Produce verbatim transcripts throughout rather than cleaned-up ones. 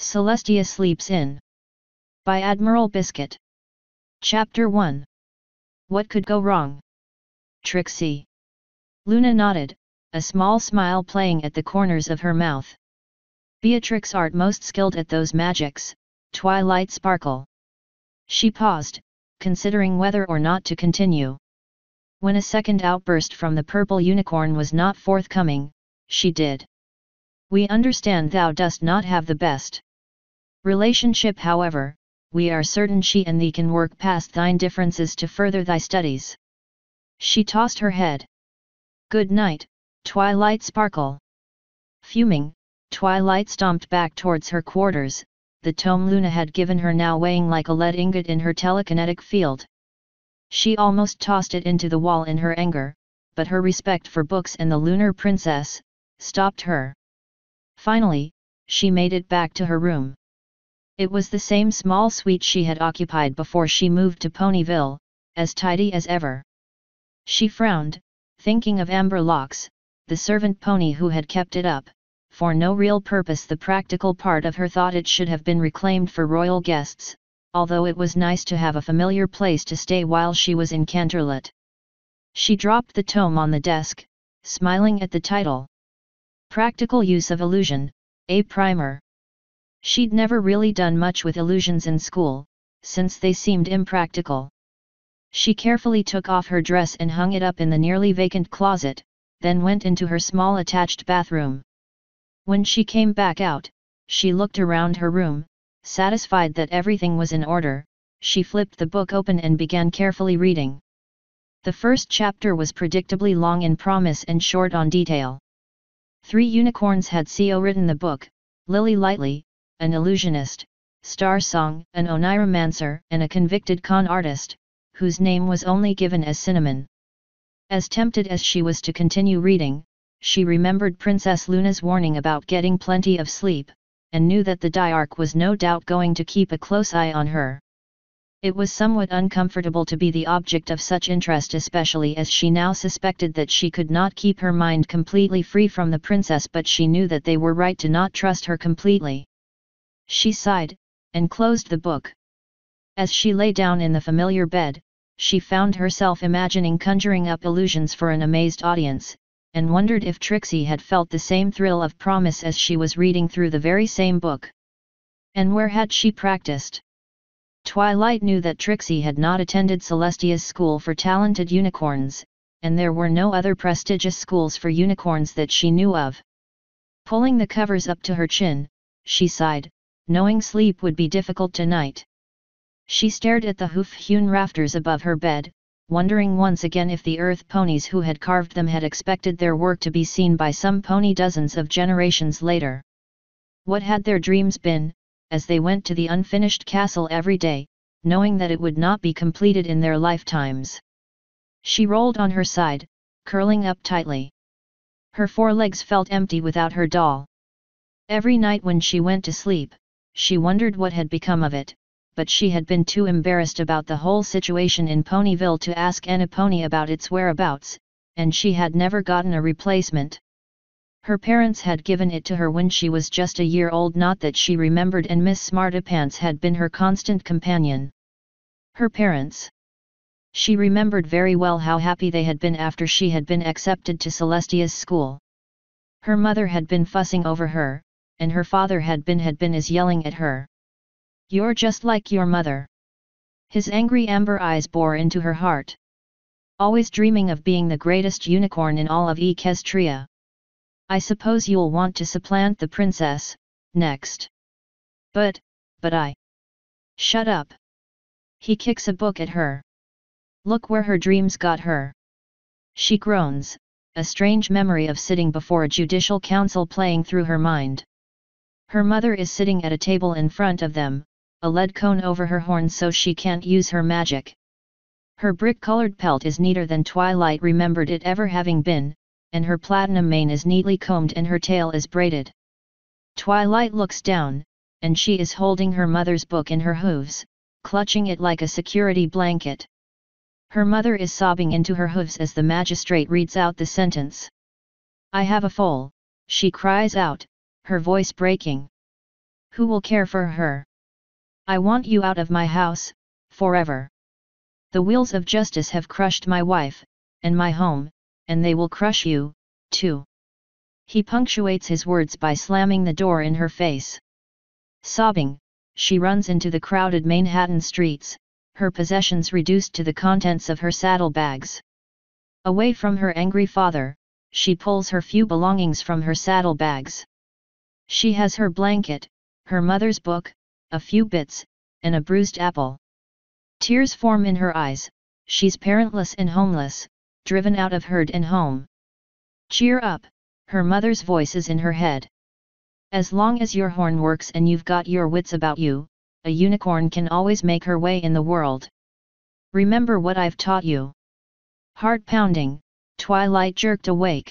Celestia Sleeps In. By Admiral Biscuit. Chapter one. What could go wrong? Trixie. Luna nodded, a small smile playing at the corners of her mouth. Beatrix art most skilled at those magics, twilight sparkle. She paused, considering whether or not to continue. When a second outburst from the purple unicorn was not forthcoming, she did. We understand thou dost not have the best relationship, however, we are certain she and thee can work past thine differences to further thy studies. She tossed her head. Good night, Twilight Sparkle. Fuming, Twilight stomped back towards her quarters, the tome Luna had given her now weighing like a lead ingot in her telekinetic field. She almost tossed it into the wall in her anger, but her respect for books and the Lunar Princess stopped her. Finally, she made it back to her room. It was the same small suite she had occupied before she moved to Ponyville, as tidy as ever. She frowned, thinking of Amber Locks, the servant pony who had kept it up, for no real purpose. The practical part of her thought it should have been reclaimed for royal guests, although it was nice to have a familiar place to stay while she was in Canterlot. She dropped the tome on the desk, smiling at the title. Practical Use of Illusion, a Primer. She'd never really done much with illusions in school, since they seemed impractical. She carefully took off her dress and hung it up in the nearly vacant closet, then went into her small attached bathroom. When she came back out, she looked around her room, satisfied that everything was in order. She flipped the book open and began carefully reading. The first chapter was predictably long in promise and short on detail. Three unicorns had C O written the book: Lily Lightly, an illusionist; Star Song, an oniromancer and a convicted con artist, whose name was only given as Cinnamon. As tempted as she was to continue reading, she remembered Princess Luna's warning about getting plenty of sleep, and knew that the Diarch was no doubt going to keep a close eye on her. It was somewhat uncomfortable to be the object of such interest, especially as she now suspected that she could not keep her mind completely free from the princess, but she knew that they were right to not trust her completely. She sighed, and closed the book. As she lay down in the familiar bed, she found herself imagining conjuring up illusions for an amazed audience, and wondered if Trixie had felt the same thrill of promise as she was reading through the very same book. And where had she practiced? Twilight knew that Trixie had not attended Celestia's school for talented unicorns, and there were no other prestigious schools for unicorns that she knew of. Pulling the covers up to her chin, she sighed, knowing sleep would be difficult tonight. She stared at the hoof-hewn rafters above her bed, wondering once again if the earth ponies who had carved them had expected their work to be seen by some pony dozens of generations later. What had their dreams been, as they went to the unfinished castle every day, knowing that it would not be completed in their lifetimes? She rolled on her side, curling up tightly. Her forelegs felt empty without her doll. Every night when she went to sleep, she wondered what had become of it, but she had been too embarrassed about the whole situation in Ponyville to ask any pony about its whereabouts, and she had never gotten a replacement. Her parents had given it to her when she was just a year old, not that she remembered, and Miss Smartapants had been her constant companion. Her parents. She remembered very well how happy they had been after she had been accepted to Celestia's school. Her mother had been fussing over her, and her father had been had been as yelling at her. "You're just like your mother." His angry amber eyes bore into her heart. "Always dreaming of being the greatest unicorn in all of Equestria. I suppose you'll want to supplant the princess, next." But, but I... Shut up. He kicks a book at her. Look where her dreams got her. She groans, a strange memory of sitting before a judicial council playing through her mind. Her mother is sitting at a table in front of them, a lead cone over her horns so she can't use her magic. Her brick-colored pelt is neater than Twilight remembered it ever having been, and her platinum mane is neatly combed and her tail is braided. Twilight looks down, and she is holding her mother's book in her hooves, clutching it like a security blanket. Her mother is sobbing into her hooves as the magistrate reads out the sentence. "I have a foal," she cries out, her voice breaking. Who will care for her? I want you out of my house, forever. The wheels of justice have crushed my wife, and my home, and they will crush you, too. He punctuates his words by slamming the door in her face. Sobbing, she runs into the crowded Manhattan streets, her possessions reduced to the contents of her saddlebags. Away from her angry father, she pulls her few belongings from her saddlebags. She has her blanket, her mother's book, a few bits, and a bruised apple. Tears form in her eyes, she's parentless and homeless, driven out of herd and home. Cheer up, her mother's voice is in her head. As long as your horn works and you've got your wits about you, a unicorn can always make her way in the world. Remember what I've taught you. Heart pounding, Twilight jerked awake.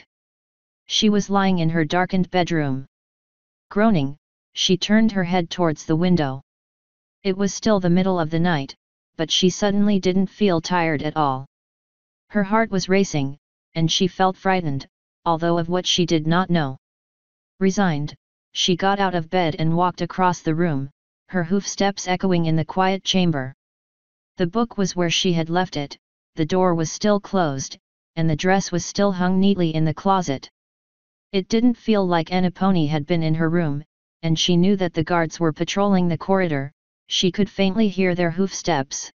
She was lying in her darkened bedroom. Groaning, she turned her head towards the window. It was still the middle of the night, but she suddenly didn't feel tired at all. Her heart was racing, and she felt frightened, although of what she did not know. Resigned, she got out of bed and walked across the room, her hoofsteps echoing in the quiet chamber. The book was where she had left it, the door was still closed, and the dress was still hung neatly in the closet. It didn't feel like any pony had been in her room, and she knew that the guards were patrolling the corridor, she could faintly hear their hoofsteps.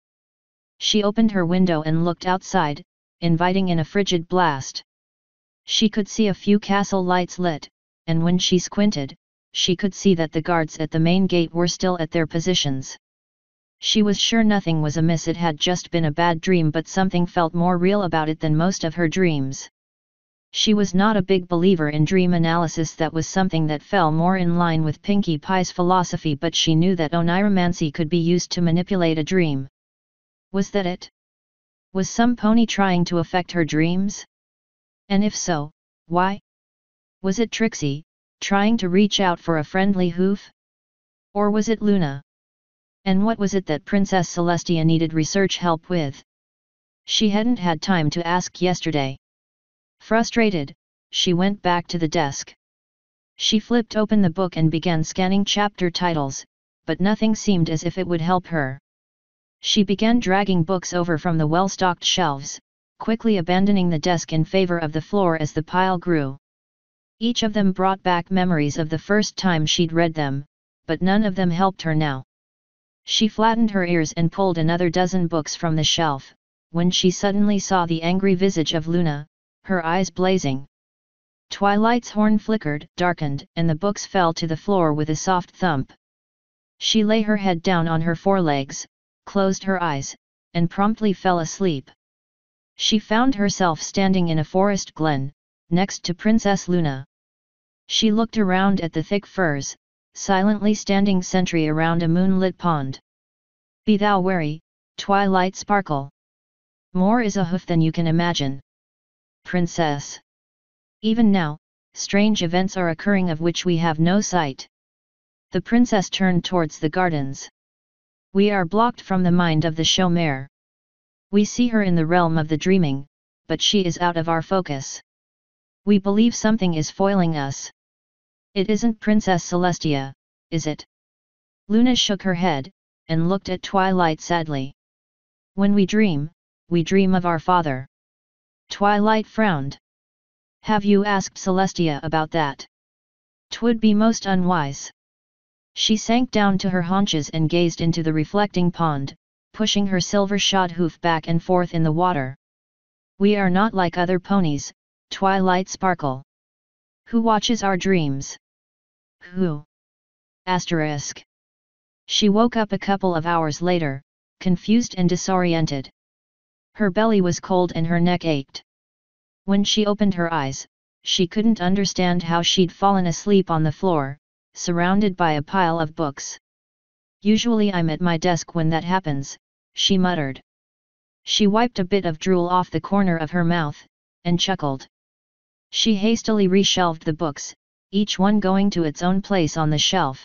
She opened her window and looked outside, inviting in a frigid blast. She could see a few castle lights lit, and when she squinted, she could see that the guards at the main gate were still at their positions. She was sure nothing was amiss, it had just been a bad dream, but something felt more real about it than most of her dreams. She was not a big believer in dream analysis, that was something that fell more in line with Pinkie Pie's philosophy, but she knew that oniromancy could be used to manipulate a dream. Was that it? Was some pony trying to affect her dreams? And if so, why? Was it Trixie, trying to reach out for a friendly hoof? Or was it Luna? And what was it that Princess Celestia needed research help with? She hadn't had time to ask yesterday. Frustrated, she went back to the desk. She flipped open the book and began scanning chapter titles, but nothing seemed as if it would help her. She began dragging books over from the well-stocked shelves, quickly abandoning the desk in favor of the floor as the pile grew. Each of them brought back memories of the first time she'd read them, but none of them helped her now. She flattened her ears and pulled another dozen books from the shelf, when she suddenly saw the angry visage of Luna, her eyes blazing. Twilight's horn flickered, darkened, and the books fell to the floor with a soft thump. She lay her head down on her forelegs, closed her eyes, and promptly fell asleep. She found herself standing in a forest glen, next to Princess Luna. She looked around at the thick firs, silently standing sentry around a moonlit pond. Be thou wary, Twilight Sparkle. More is a hoof than you can imagine. Princess. Even now, strange events are occurring of which we have no sight. The princess turned towards the gardens. We are blocked from the mind of the show mare. We see her in the realm of the dreaming, but she is out of our focus. We believe something is foiling us. It isn't Princess Celestia, is it? Luna shook her head, and looked at Twilight sadly. When we dream, we dream of our father. Twilight frowned. Have you asked Celestia about that? 'Twould be most unwise. She sank down to her haunches and gazed into the reflecting pond, pushing her silver-shod hoof back and forth in the water. We are not like other ponies, Twilight Sparkle. Who watches our dreams? Who? Asterisk. She woke up a couple of hours later, confused and disoriented. Her belly was cold and her neck ached. When she opened her eyes, she couldn't understand how she'd fallen asleep on the floor, surrounded by a pile of books. Usually I'm at my desk when that happens, she muttered. She wiped a bit of drool off the corner of her mouth, and chuckled. She hastily reshelved the books, each one going to its own place on the shelf.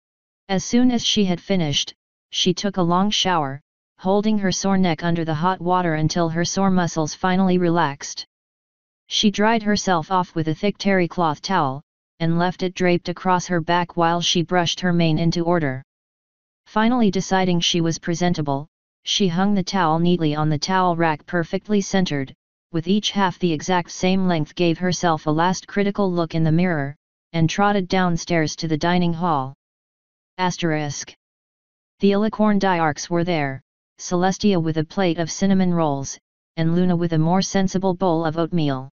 As soon as she had finished, she took a long shower, holding her sore neck under the hot water until her sore muscles finally relaxed. She dried herself off with a thick terry cloth towel, and left it draped across her back while she brushed her mane into order. Finally deciding she was presentable, she hung the towel neatly on the towel rack perfectly centered, with each half the exact same length, gave herself a last critical look in the mirror, and trotted downstairs to the dining hall. Asterisk. The Alicorn Diarchs were there, Celestia with a plate of cinnamon rolls, and Luna with a more sensible bowl of oatmeal.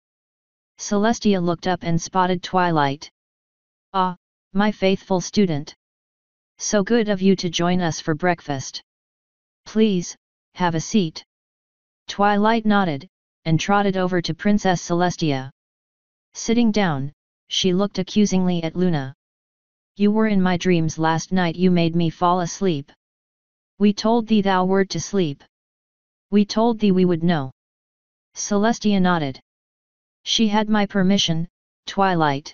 Celestia looked up and spotted Twilight. "Ah, my faithful student. So good of you to join us for breakfast. Please, have a seat." Twilight nodded, and trotted over to Princess Celestia. Sitting down, she looked accusingly at Luna. "You were in my dreams last night. You made me fall asleep. We told thee thou wert to sleep. We told thee we would know." Celestia nodded. "She had my permission, Twilight.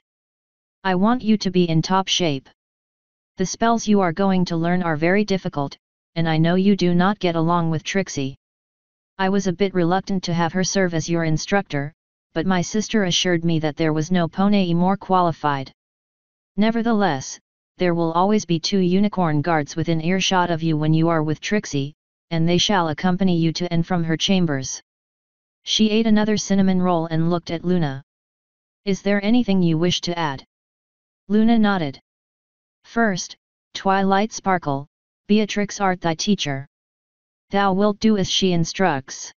I want you to be in top shape. The spells you are going to learn are very difficult, and I know you do not get along with Trixie. I was a bit reluctant to have her serve as your instructor, but my sister assured me that there was no pony more qualified. Nevertheless, there will always be two unicorn guards within earshot of you when you are with Trixie, and they shall accompany you to and from her chambers." She ate another cinnamon roll and looked at Luna. "Is there anything you wish to add?" Luna nodded. "First, Twilight Sparkle, Beatrix art thy teacher. Thou wilt do as she instructs.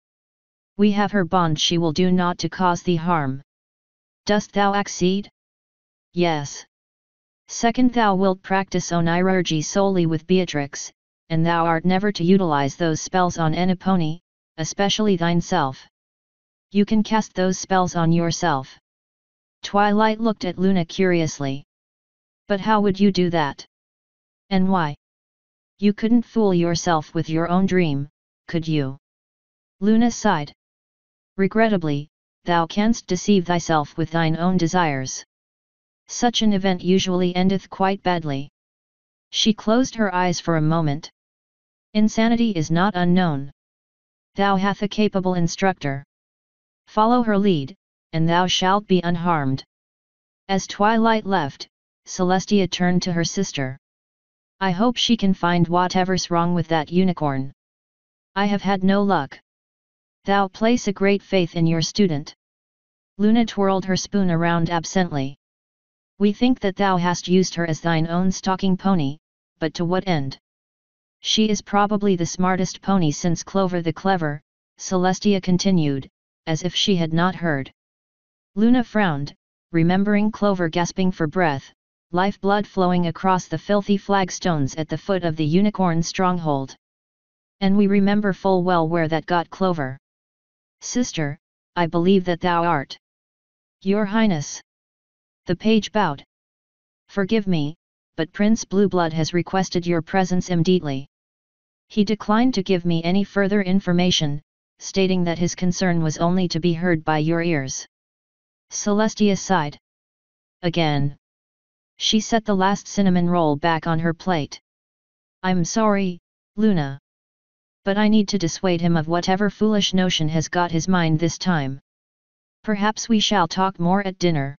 We have her bond she will do naught to cause thee harm. Dost thou accede?" "Yes." "Second, thou wilt practice onirurgy solely with Beatrix, and thou art never to utilize those spells on any pony, especially thyself. You can cast those spells on yourself." Twilight looked at Luna curiously. "But how would you do that? And why? You couldn't fool yourself with your own dream, could you?" Luna sighed. "Regrettably, thou canst deceive thyself with thine own desires. Such an event usually endeth quite badly." She closed her eyes for a moment. "Insanity is not unknown. Thou hath a capable instructor. Follow her lead, and thou shalt be unharmed." As Twilight left, Celestia turned to her sister. "I hope she can find whatever's wrong with that unicorn. I have had no luck." "Thou place a great faith in your student." Luna twirled her spoon around absently. "We think that thou hast used her as thine own stalking pony, but to what end? She is probably the smartest pony since Clover the Clever," Celestia continued, as if she had not heard. Luna frowned, remembering Clover gasping for breath, lifeblood flowing across the filthy flagstones at the foot of the unicorn stronghold. "And we remember full well where that got Clover." "Sister, I believe that thou art." "Your Highness." The page bowed. "Forgive me, but Prince Blueblood has requested your presence immediately. He declined to give me any further information, stating that his concern was only to be heard by your ears." Celestia sighed. Again. She set the last cinnamon roll back on her plate. "I'm sorry, Luna. But I need to dissuade him of whatever foolish notion has got his mind this time. Perhaps we shall talk more at dinner."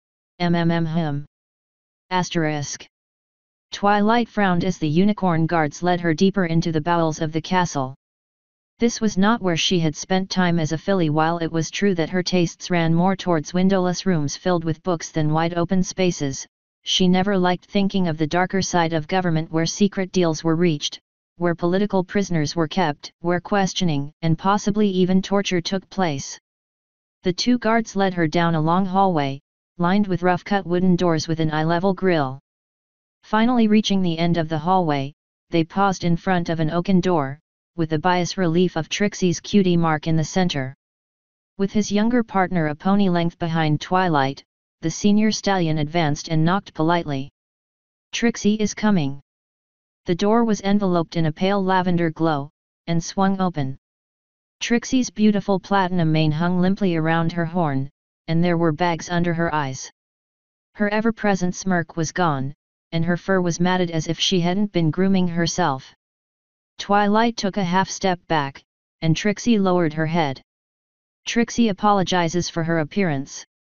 Mmm. Asterisk. Twilight frowned as the unicorn guards led her deeper into the bowels of the castle. This was not where she had spent time as a filly. While it was true that her tastes ran more towards windowless rooms filled with books than wide-open spaces, she never liked thinking of the darker side of government, where secret deals were reached, where political prisoners were kept, where questioning and possibly even torture took place. The two guards led her down a long hallway, lined with rough-cut wooden doors with an eye-level grille. Finally reaching the end of the hallway, they paused in front of an oaken door, with the bas-relief of Trixie's cutie mark in the center. With his younger partner a pony length behind Twilight, the senior stallion advanced and knocked politely. "Trixie is coming." The door was enveloped in a pale lavender glow, and swung open. Trixie's beautiful platinum mane hung limply around her horn, and there were bags under her eyes. Her ever-present smirk was gone, and her fur was matted as if she hadn't been grooming herself. Twilight took a half step back, and Trixie lowered her head. "Trixie apologizes for her appearance."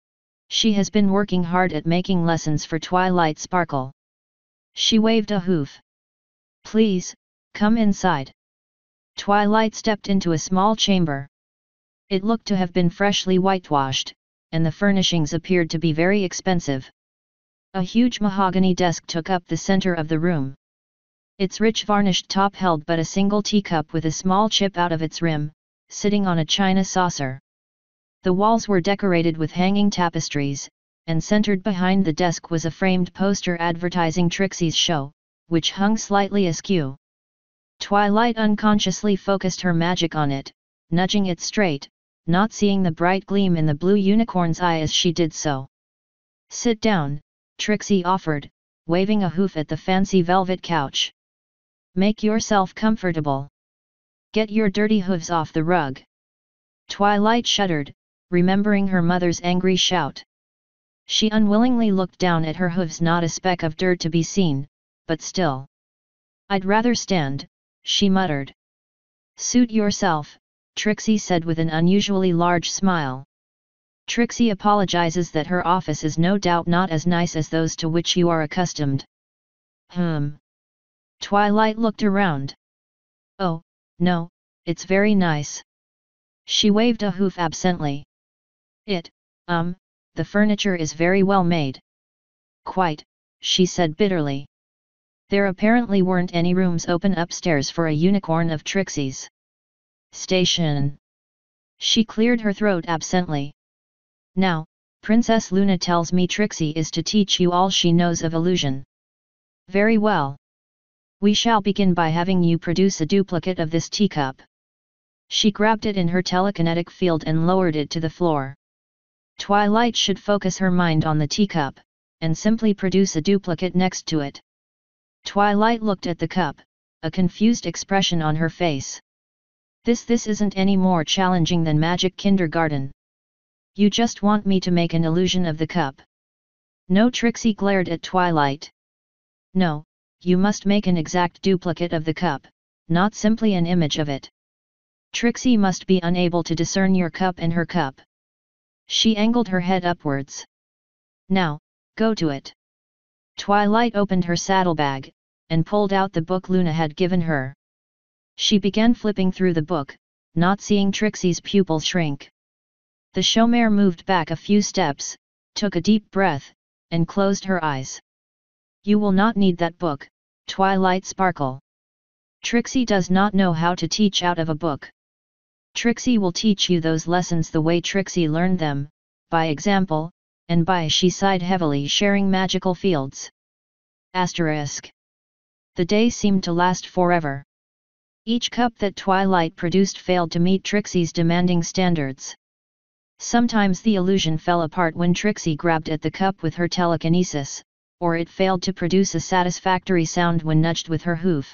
She has been working hard at making lessons for Twilight Sparkle. She waved a hoof. Please, come inside. Twilight stepped into a small chamber. It looked to have been freshly whitewashed, and the furnishings appeared to be very expensive. A huge mahogany desk took up the center of the room. Its rich varnished top held but a single teacup with a small chip out of its rim, sitting on a china saucer. The walls were decorated with hanging tapestries, and centered behind the desk was a framed poster advertising Trixie's show, which hung slightly askew. Twilight unconsciously focused her magic on it, nudging it straight, not seeing the bright gleam in the blue unicorn's eye as she did so. Sit down, Trixie offered, waving a hoof at the fancy velvet couch. Make yourself comfortable. Get your dirty hooves off the rug. Twilight shuddered, remembering her mother's angry shout. She unwillingly looked down at her hooves, not a speck of dirt to be seen, but still. I'd rather stand, she muttered. Suit yourself, Trixie said with an unusually large smile. Trixie apologizes that her office is no doubt not as nice as those to which you are accustomed. Hmm. Twilight looked around. Oh, no, it's very nice. She waved a hoof absently. It, um, the furniture is very well made. Quite, she said bitterly. There apparently weren't any rooms open upstairs for a unicorn of Trixie's station. She cleared her throat absently. Now, Princess Luna tells me Trixie is to teach you all she knows of illusion. Very well. We shall begin by having you produce a duplicate of this teacup. She grabbed it in her telekinetic field and lowered it to the floor. Twilight should focus her mind on the teacup, and simply produce a duplicate next to it. Twilight looked at the cup, a confused expression on her face. This this isn't any more challenging than magic kindergarten. You just want me to make an illusion of the cup. No, Trixie glared at Twilight. No, you must make an exact duplicate of the cup, not simply an image of it. Trixie must be unable to discern your cup and her cup. She angled her head upwards. Now, go to it. Twilight opened her saddlebag, and pulled out the book Luna had given her. She began flipping through the book, not seeing Trixie's pupils shrink. The showmare moved back a few steps, took a deep breath, and closed her eyes. You will not need that book, Twilight Sparkle. Trixie does not know how to teach out of a book. Trixie will teach you those lessons the way Trixie learned them, by example, and by she sighed heavily sharing magical fields. Asterisk. The day seemed to last forever. Each cup that Twilight produced failed to meet Trixie's demanding standards. Sometimes the illusion fell apart when Trixie grabbed at the cup with her telekinesis, or it failed to produce a satisfactory sound when nudged with her hoof.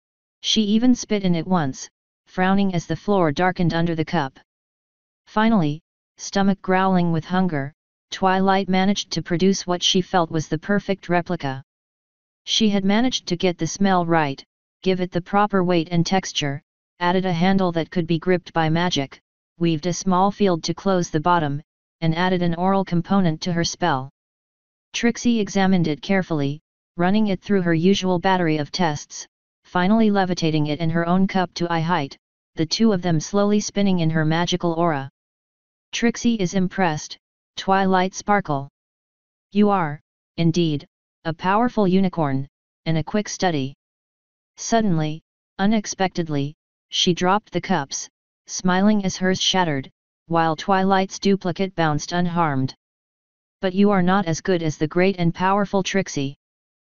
She even spit in it once, frowning as the floor darkened under the cup. Finally, stomach growling with hunger, Twilight managed to produce what she felt was the perfect replica. She had managed to get the smell right, give it the proper weight and texture, added a handle that could be gripped by magic, weaved a small field to close the bottom, and added an oral component to her spell. Trixie examined it carefully, running it through her usual battery of tests, finally levitating it in her own cup to eye height, the two of them slowly spinning in her magical aura. Trixie is impressed, Twilight Sparkle. You are, indeed, a powerful unicorn, and a quick study. Suddenly, unexpectedly, she dropped the cups, smiling as hers shattered, while Twilight's duplicate bounced unharmed. But you are not as good as the great and powerful Trixie.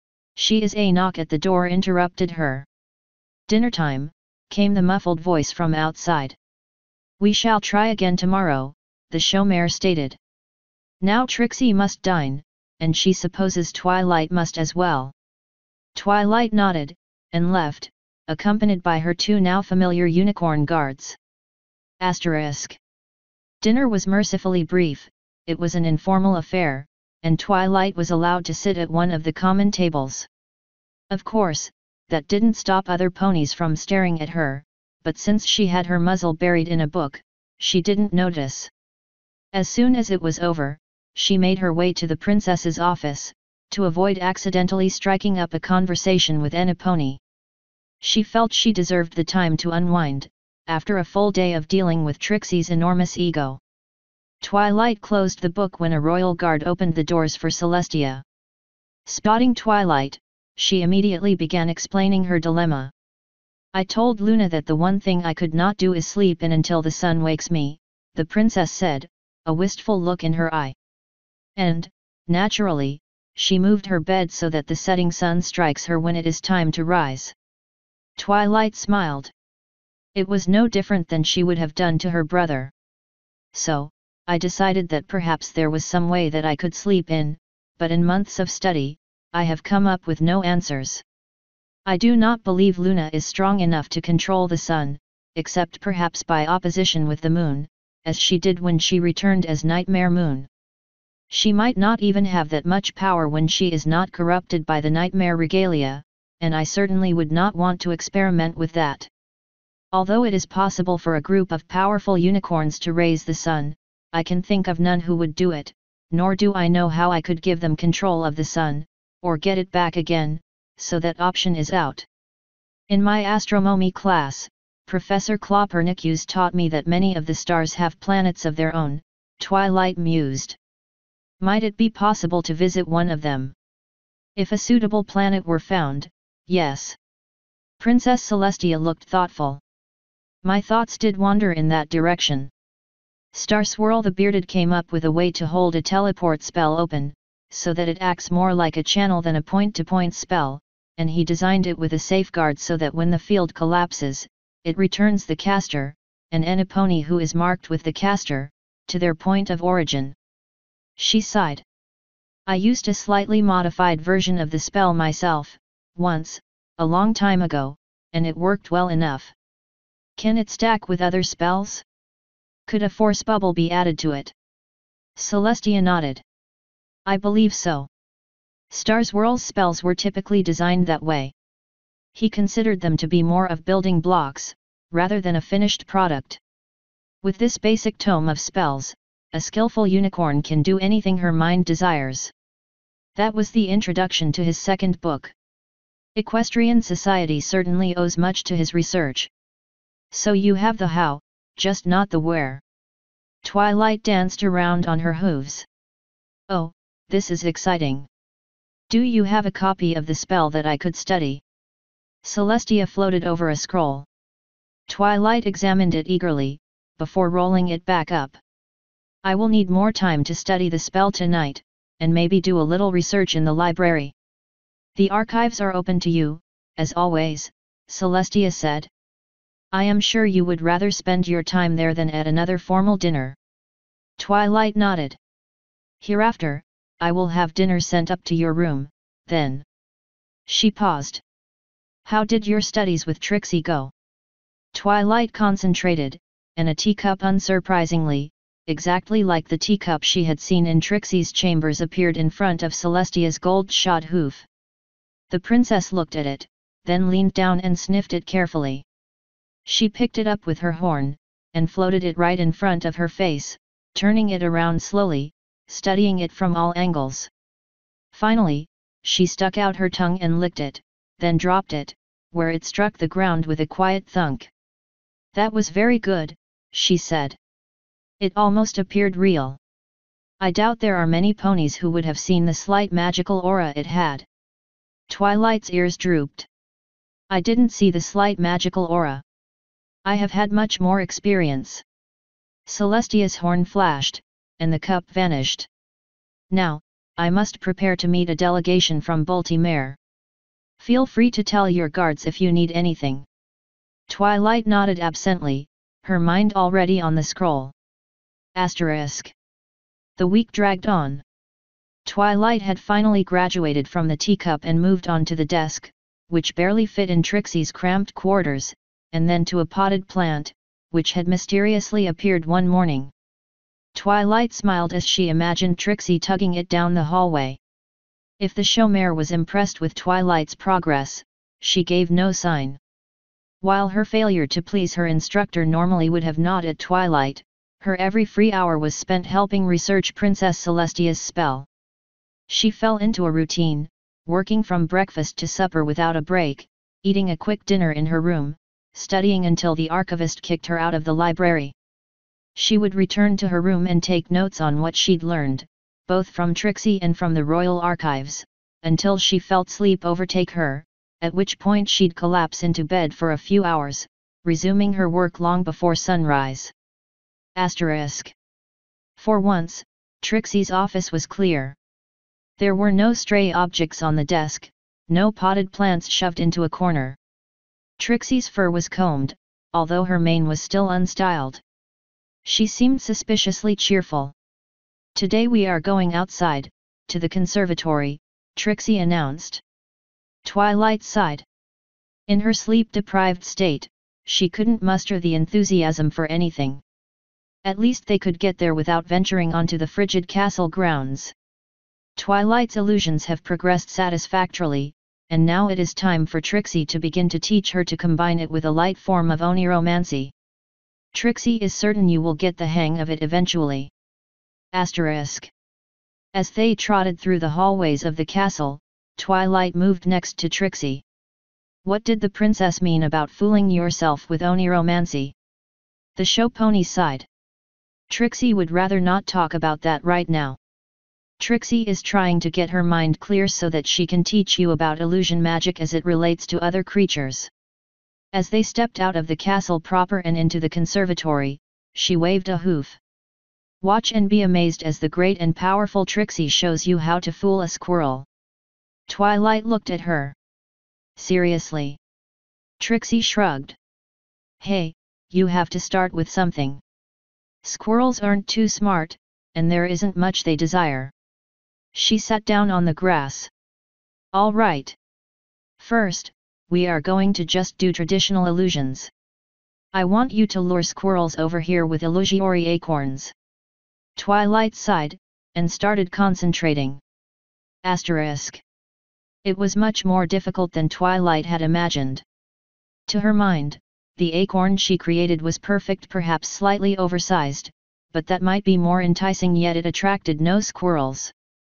She is. A knock at the door interrupted her. Dinner time, came the muffled voice from outside. We shall try again tomorrow, the showmare stated. Now Trixie must dine, and she supposes Twilight must as well. Twilight nodded, and left, accompanied by her two now familiar unicorn guards. Asterisk. Dinner was mercifully brief. It was an informal affair, and Twilight was allowed to sit at one of the common tables. Of course, that didn't stop other ponies from staring at her, but since she had her muzzle buried in a book, she didn't notice. As soon as it was over, she made her way to the princess's office, to avoid accidentally striking up a conversation with Ennipone. She felt she deserved the time to unwind, after a full day of dealing with Trixie's enormous ego. Twilight closed the book when a royal guard opened the doors for Celestia. Spotting Twilight, she immediately began explaining her dilemma. "I told Luna that the one thing I could not do is sleep in until the sun wakes me," the princess said, a wistful look in her eye. "And, naturally, she moved her bed so that the setting sun strikes her when it is time to rise." Twilight smiled. It was no different than she would have done to her brother. "So, I decided that perhaps there was some way that I could sleep in, but in months of study, I have come up with no answers. I do not believe Luna is strong enough to control the sun, except perhaps by opposition with the moon, as she did when she returned as Nightmare Moon. She might not even have that much power when she is not corrupted by the nightmare regalia, and I certainly would not want to experiment with that. Although it is possible for a group of powerful unicorns to raise the sun, I can think of none who would do it, nor do I know how I could give them control of the sun, or get it back again, so that option is out. In my astronomy class, Professor Klopernicus taught me that many of the stars have planets of their own," Twilight mused. "Might it be possible to visit one of them? If a suitable planet were found, yes." Princess Celestia looked thoughtful. "My thoughts did wander in that direction." Star Swirl the Bearded came up with a way to hold a teleport spell open, so that it acts more like a channel than a point-to-point spell, and he designed it with a safeguard so that when the field collapses, it returns the caster, and Ennipone who is marked with the caster, to their point of origin. She sighed. "I used a slightly modified version of the spell myself, once, a long time ago, and it worked well enough." "Can it stack with other spells? Could a force bubble be added to it?" Celestia nodded. "I believe so. Star Swirl's spells were typically designed that way. He considered them to be more of building blocks, rather than a finished product. With this basic tome of spells, a skillful unicorn can do anything her mind desires." That was the introduction to his second book. Equestrian Society certainly owes much to his research. "So you have the how, just not the where." Twilight danced around on her hooves. "Oh, this is exciting. Do you have a copy of the spell that I could study?" Celestia floated over a scroll. Twilight examined it eagerly, before rolling it back up. "I will need more time to study the spell tonight, and maybe do a little research in the library." "The archives are open to you, as always," Celestia said. "I am sure you would rather spend your time there than at another formal dinner." Twilight nodded. "Hereafter, I will have dinner sent up to your room, then." She paused. "How did your studies with Trixie go?" Twilight concentrated, and a teacup, unsurprisingly, exactly like the teacup she had seen in Trixie's chambers, appeared in front of Celestia's gold-shod hoof. The princess looked at it, then leaned down and sniffed it carefully. She picked it up with her horn, and floated it right in front of her face, turning it around slowly, studying it from all angles. Finally, she stuck out her tongue and licked it, then dropped it, where it struck the ground with a quiet thunk. "That was very good," she said. "It almost appeared real. I doubt there are many ponies who would have seen the slight magical aura it had." Twilight's ears drooped. "I didn't see the slight magical aura. I have had much more experience." Celestia's horn flashed, and the cup vanished. "Now, I must prepare to meet a delegation from Baltimore. Feel free to tell your guards if you need anything." Twilight nodded absently, her mind already on the scroll. Asterisk. The week dragged on. Twilight had finally graduated from the teacup and moved on to the desk, which barely fit in Trixie's cramped quarters, and then to a potted plant, which had mysteriously appeared one morning. Twilight smiled as she imagined Trixie tugging it down the hallway. If the showmare was impressed with Twilight's progress, she gave no sign. While her failure to please her instructor normally would have gnawed at Twilight, Her every free hour was spent helping research Princess Celestia's spell. She fell into a routine, working from breakfast to supper without a break, eating a quick dinner in her room, studying until the archivist kicked her out of the library. She would return to her room and take notes on what she'd learned, both from Trixie and from the Royal Archives, until she felt sleep overtake her, at which point she'd collapse into bed for a few hours, resuming her work long before sunrise. Asterisk. For once, Trixie's office was clear. There were no stray objects on the desk, no potted plants shoved into a corner. Trixie's fur was combed, although her mane was still unstyled. She seemed suspiciously cheerful. "Today we are going outside, to the conservatory," Trixie announced. Twilight sighed. In her sleep-deprived state, she couldn't muster the enthusiasm for anything. At least they could get there without venturing onto the frigid castle grounds. Twilight's illusions have progressed satisfactorily, and now it is time for Trixie to begin to teach her to combine it with a light form of oniromancy. Trixie is certain you will get the hang of it eventually. Asterisk. As they trotted through the hallways of the castle, Twilight moved next to Trixie. "What did the princess mean about fooling yourself with oniromancy?" The show pony sighed. Trixie would rather not talk about that right now. Trixie is trying to get her mind clear so that she can teach you about illusion magic as it relates to other creatures. As they stepped out of the castle proper and into the conservatory, she waved a hoof. "Watch and be amazed as the great and powerful Trixie shows you how to fool a squirrel." Twilight looked at her. "Seriously?" Trixie shrugged. "Hey, you have to start with something. Squirrels aren't too smart, and there isn't much they desire." She sat down on the grass. "All right. First, we are going to just do traditional illusions. I want you to lure squirrels over here with illusory acorns." Twilight sighed, and started concentrating. Asterisk. It was much more difficult than Twilight had imagined. To her mind, the acorn she created was perfect, perhaps slightly oversized, but that might be more enticing, yet it attracted no squirrels.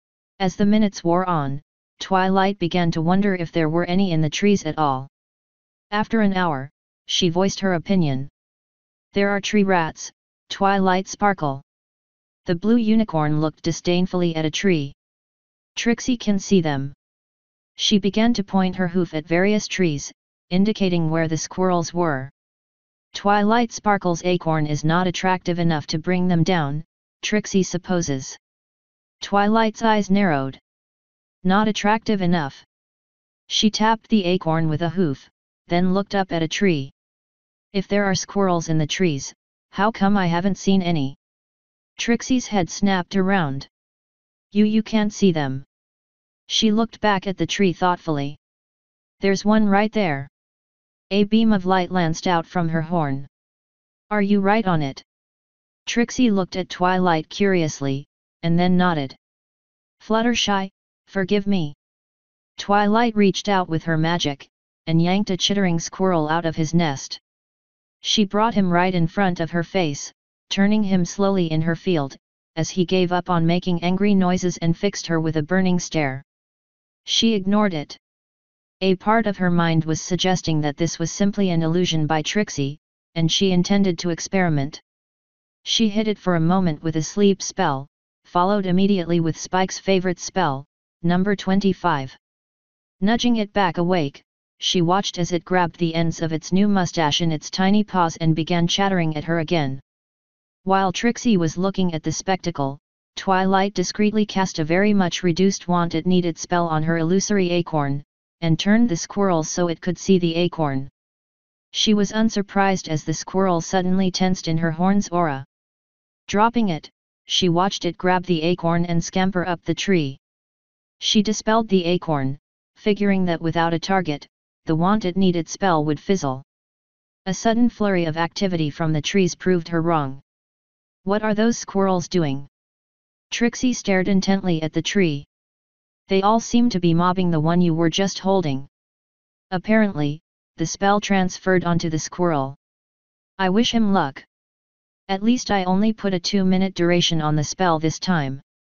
As the minutes wore on, Twilight began to wonder if there were any in the trees at all. After an hour, she voiced her opinion. "There are tree rats," Twilight sparkled. The blue unicorn looked disdainfully at a tree. "Trixie can see them." She began to point her hoof at various trees, indicating where the squirrels were. "Twilight Sparkle's acorn is not attractive enough to bring them down, Trixie supposes." Twilight's eyes narrowed. "Not attractive enough." She tapped the acorn with a hoof, then looked up at a tree. "If there are squirrels in the trees, how come I haven't seen any?" Trixie's head snapped around. You you can't see them." She looked back at the tree thoughtfully. "There's one right there." A beam of light lanced out from her horn. "Are you right on it?" Trixie looked at Twilight curiously, and then nodded. "Fluttershy, forgive me." Twilight reached out with her magic, and yanked a chittering squirrel out of his nest. She brought him right in front of her face, turning him slowly in her field, as he gave up on making angry noises and fixed her with a burning stare. She ignored it. A part of her mind was suggesting that this was simply an illusion by Trixie, and she intended to experiment. She hid it for a moment with a sleep spell, followed immediately with Spike's favorite spell, number twenty-five. Nudging it back awake, she watched as it grabbed the ends of its new mustache in its tiny paws and began chattering at her again. While Trixie was looking at the spectacle, Twilight discreetly cast a very much reduced want-it needed spell on her illusory acorn, and turned the squirrel so it could see the acorn. She was unsurprised as the squirrel suddenly tensed in her horn's aura. Dropping it, she watched it grab the acorn and scamper up the tree. She dispelled the acorn, figuring that without a target, the want-it needed spell would fizzle. A sudden flurry of activity from the trees proved her wrong. "What are those squirrels doing?" Trixie stared intently at the tree. "They all seem to be mobbing the one you were just holding." Apparently, the spell transferred onto the squirrel. "I wish him luck." At least I only put a two minute duration on the spell this time.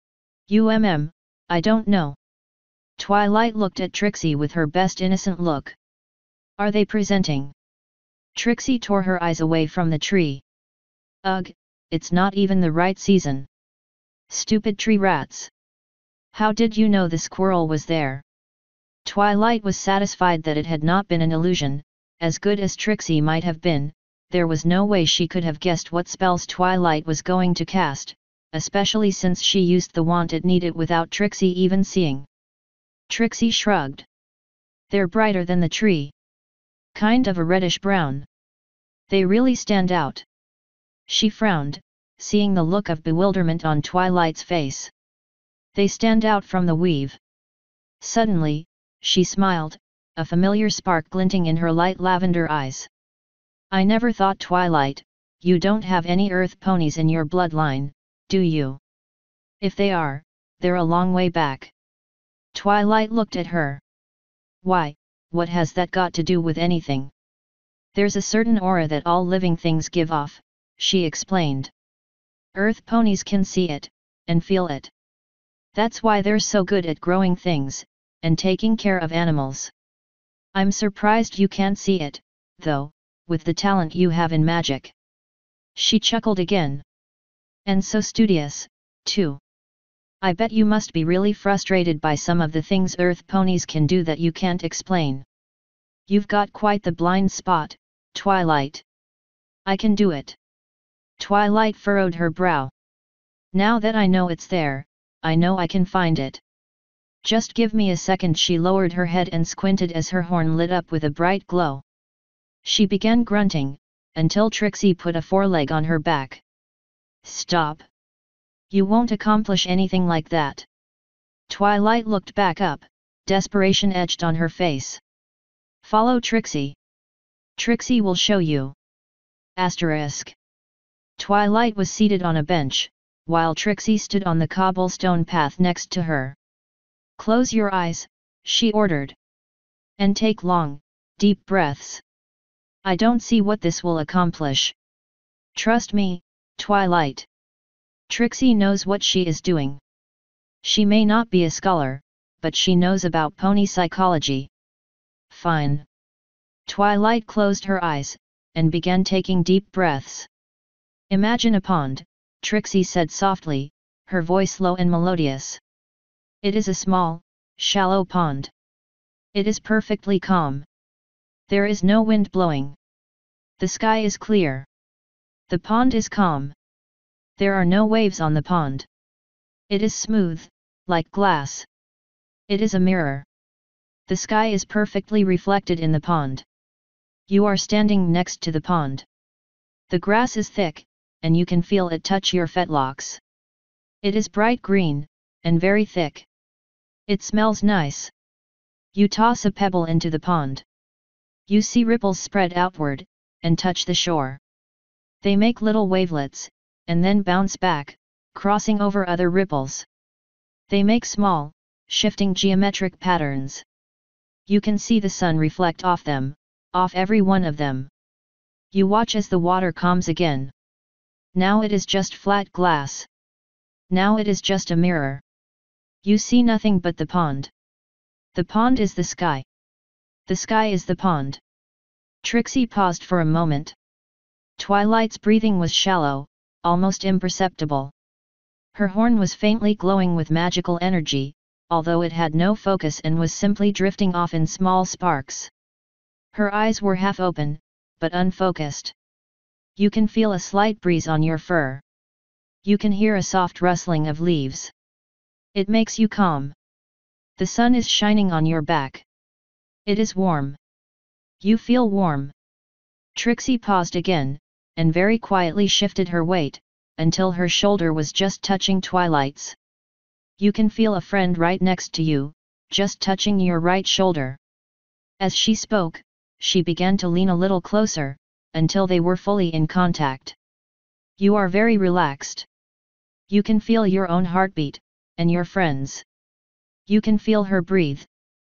Um, I don't know. Twilight looked at Trixie with her best innocent look. Are they presenting? Trixie tore her eyes away from the tree. Ugh, it's not even the right season. Stupid tree rats. How did you know the squirrel was there? Twilight was satisfied that it had not been an illusion. As good as Trixie might have been, there was no way she could have guessed what spells Twilight was going to cast, especially since she used the wand it needed without Trixie even seeing. Trixie shrugged. They're brighter than the tree. Kind of a reddish-brown. They really stand out. She frowned, seeing the look of bewilderment on Twilight's face. They stand out from the weave. Suddenly, she smiled, a familiar spark glinting in her light lavender eyes. I never thought, Twilight, you don't have any earth ponies in your bloodline, do you? If they are, they're a long way back. Twilight looked at her. Why, what has that got to do with anything? There's a certain aura that all living things give off, she explained. Earth ponies can see it, and feel it. That's why they're so good at growing things, and taking care of animals. I'm surprised you can't see it, though, with the talent you have in magic. She chuckled again. And so studious, too. I bet you must be really frustrated by some of the things earth ponies can do that you can't explain. You've got quite the blind spot, Twilight. I can do it. Twilight furrowed her brow. Now that I know it's there, I know I can find it. Just give me a second. She lowered her head and squinted as her horn lit up with a bright glow. She began grunting, until Trixie put a foreleg on her back. Stop! You won't accomplish anything like that. Twilight looked back up, desperation etched on her face. Follow Trixie. Trixie will show you. Asterisk. Twilight was seated on a bench, while Trixie stood on the cobblestone path next to her. Close your eyes, she ordered. And take long, deep breaths. I don't see what this will accomplish. Trust me, Twilight. Trixie knows what she is doing. She may not be a scholar, but she knows about pony psychology. Fine. Twilight closed her eyes, and began taking deep breaths. Imagine a pond, Trixie said softly, her voice low and melodious. It is a small, shallow pond. It is perfectly calm. There is no wind blowing. The sky is clear. The pond is calm. There are no waves on the pond. It is smooth, like glass. It is a mirror. The sky is perfectly reflected in the pond. You are standing next to the pond. The grass is thick, and you can feel it touch your fetlocks. It is bright green, and very thick. It smells nice. You toss a pebble into the pond. You see ripples spread outward, and touch the shore. They make little wavelets, and then bounce back, crossing over other ripples. They make small, shifting geometric patterns. You can see the sun reflect off them, off every one of them. You watch as the water calms again. Now it is just flat glass. Now it is just a mirror. You see nothing but the pond. The pond is the sky. The sky is the pond. Trixie paused for a moment. Twilight's breathing was shallow, almost imperceptible. Her horn was faintly glowing with magical energy, although it had no focus and was simply drifting off in small sparks. Her eyes were half open, but unfocused. You can feel a slight breeze on your fur. You can hear a soft rustling of leaves. It makes you calm. The sun is shining on your back. It is warm. You feel warm. Trixie paused again, and very quietly shifted her weight, until her shoulder was just touching Twilight's. You can feel a friend right next to you, just touching your right shoulder. As she spoke, she began to lean a little closer, until they were fully in contact. You are very relaxed. You can feel your own heartbeat, and your friends. You can feel her breathe.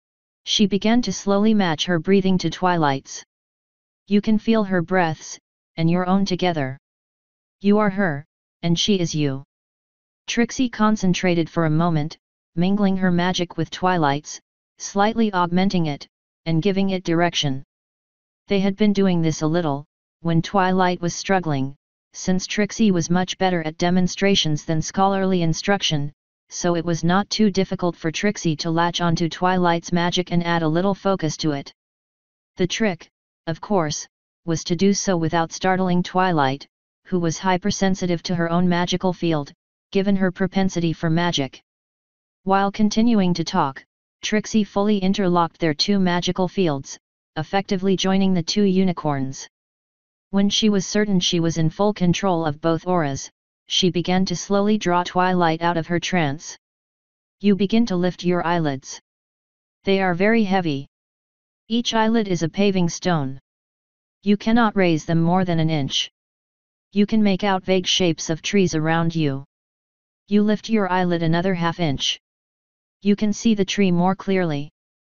She began to slowly match her breathing to Twilight's. You can feel her breaths, and your own together. You are her, and she is you. Trixie concentrated for a moment, mingling her magic with Twilight's, slightly augmenting it, and giving it direction. They had been doing this a little, when Twilight was struggling, since Trixie was much better at demonstrations than scholarly instruction, so it was not too difficult for Trixie to latch onto Twilight's magic and add a little focus to it. The trick, of course, was to do so without startling Twilight, who was hypersensitive to her own magical field, given her propensity for magic. While continuing to talk, Trixie fully interlocked their two magical fields, effectively joining the two unicorns. When she was certain she was in full control of both auras, she began to slowly draw Twilight out of her trance. You begin to lift your eyelids. They are very heavy. Each eyelid is a paving stone. You cannot raise them more than an inch. You can make out vague shapes of trees around you. You lift your eyelid another half inch. You can see the tree more clearly.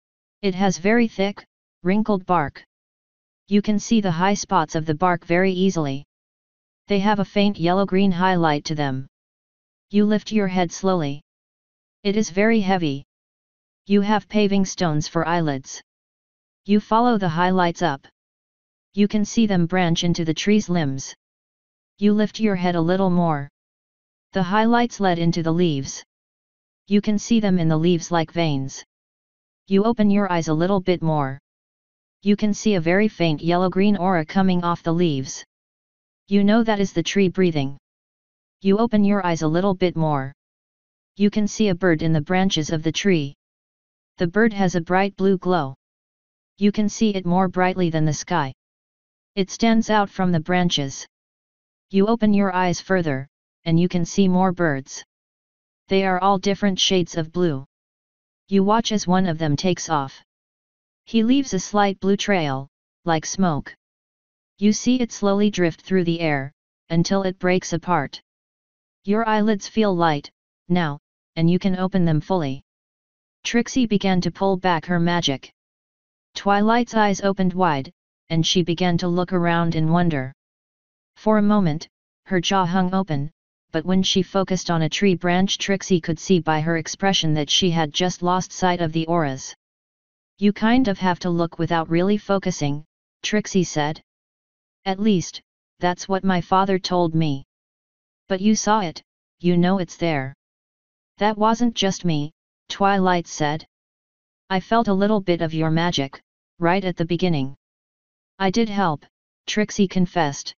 It has very thick, wrinkled bark. You can see the high spots of the bark very easily. They have a faint yellow-green highlight to them. You lift your head slowly. It is very heavy. You have paving stones for eyelids. You follow the highlights up. You can see them branch into the tree's limbs. You lift your head a little more. The highlights led into the leaves. You can see them in the leaves like veins. You open your eyes a little bit more. You can see a very faint yellow-green aura coming off the leaves. You know that is the tree breathing. You open your eyes a little bit more. You can see a bird in the branches of the tree. The bird has a bright blue glow. You can see it more brightly than the sky. It stands out from the branches. You open your eyes further, and you can see more birds. They are all different shades of blue. You watch as one of them takes off. He leaves a slight blue trail, like smoke. You see it slowly drift through the air, until it breaks apart. Your eyelids feel light, now, and you can open them fully. Trixie began to pull back her magic. Twilight's eyes opened wide, and she began to look around in wonder. For a moment, her jaw hung open, but when she focused on a tree branch, Trixie could see by her expression that she had just lost sight of the auras. You kind of have to look without really focusing, Trixie said. At least, that's what my father told me. But you saw it, you know it's there. That wasn't just me, Twilight said. I felt a little bit of your magic, right at the beginning. I did help, Trixie confessed.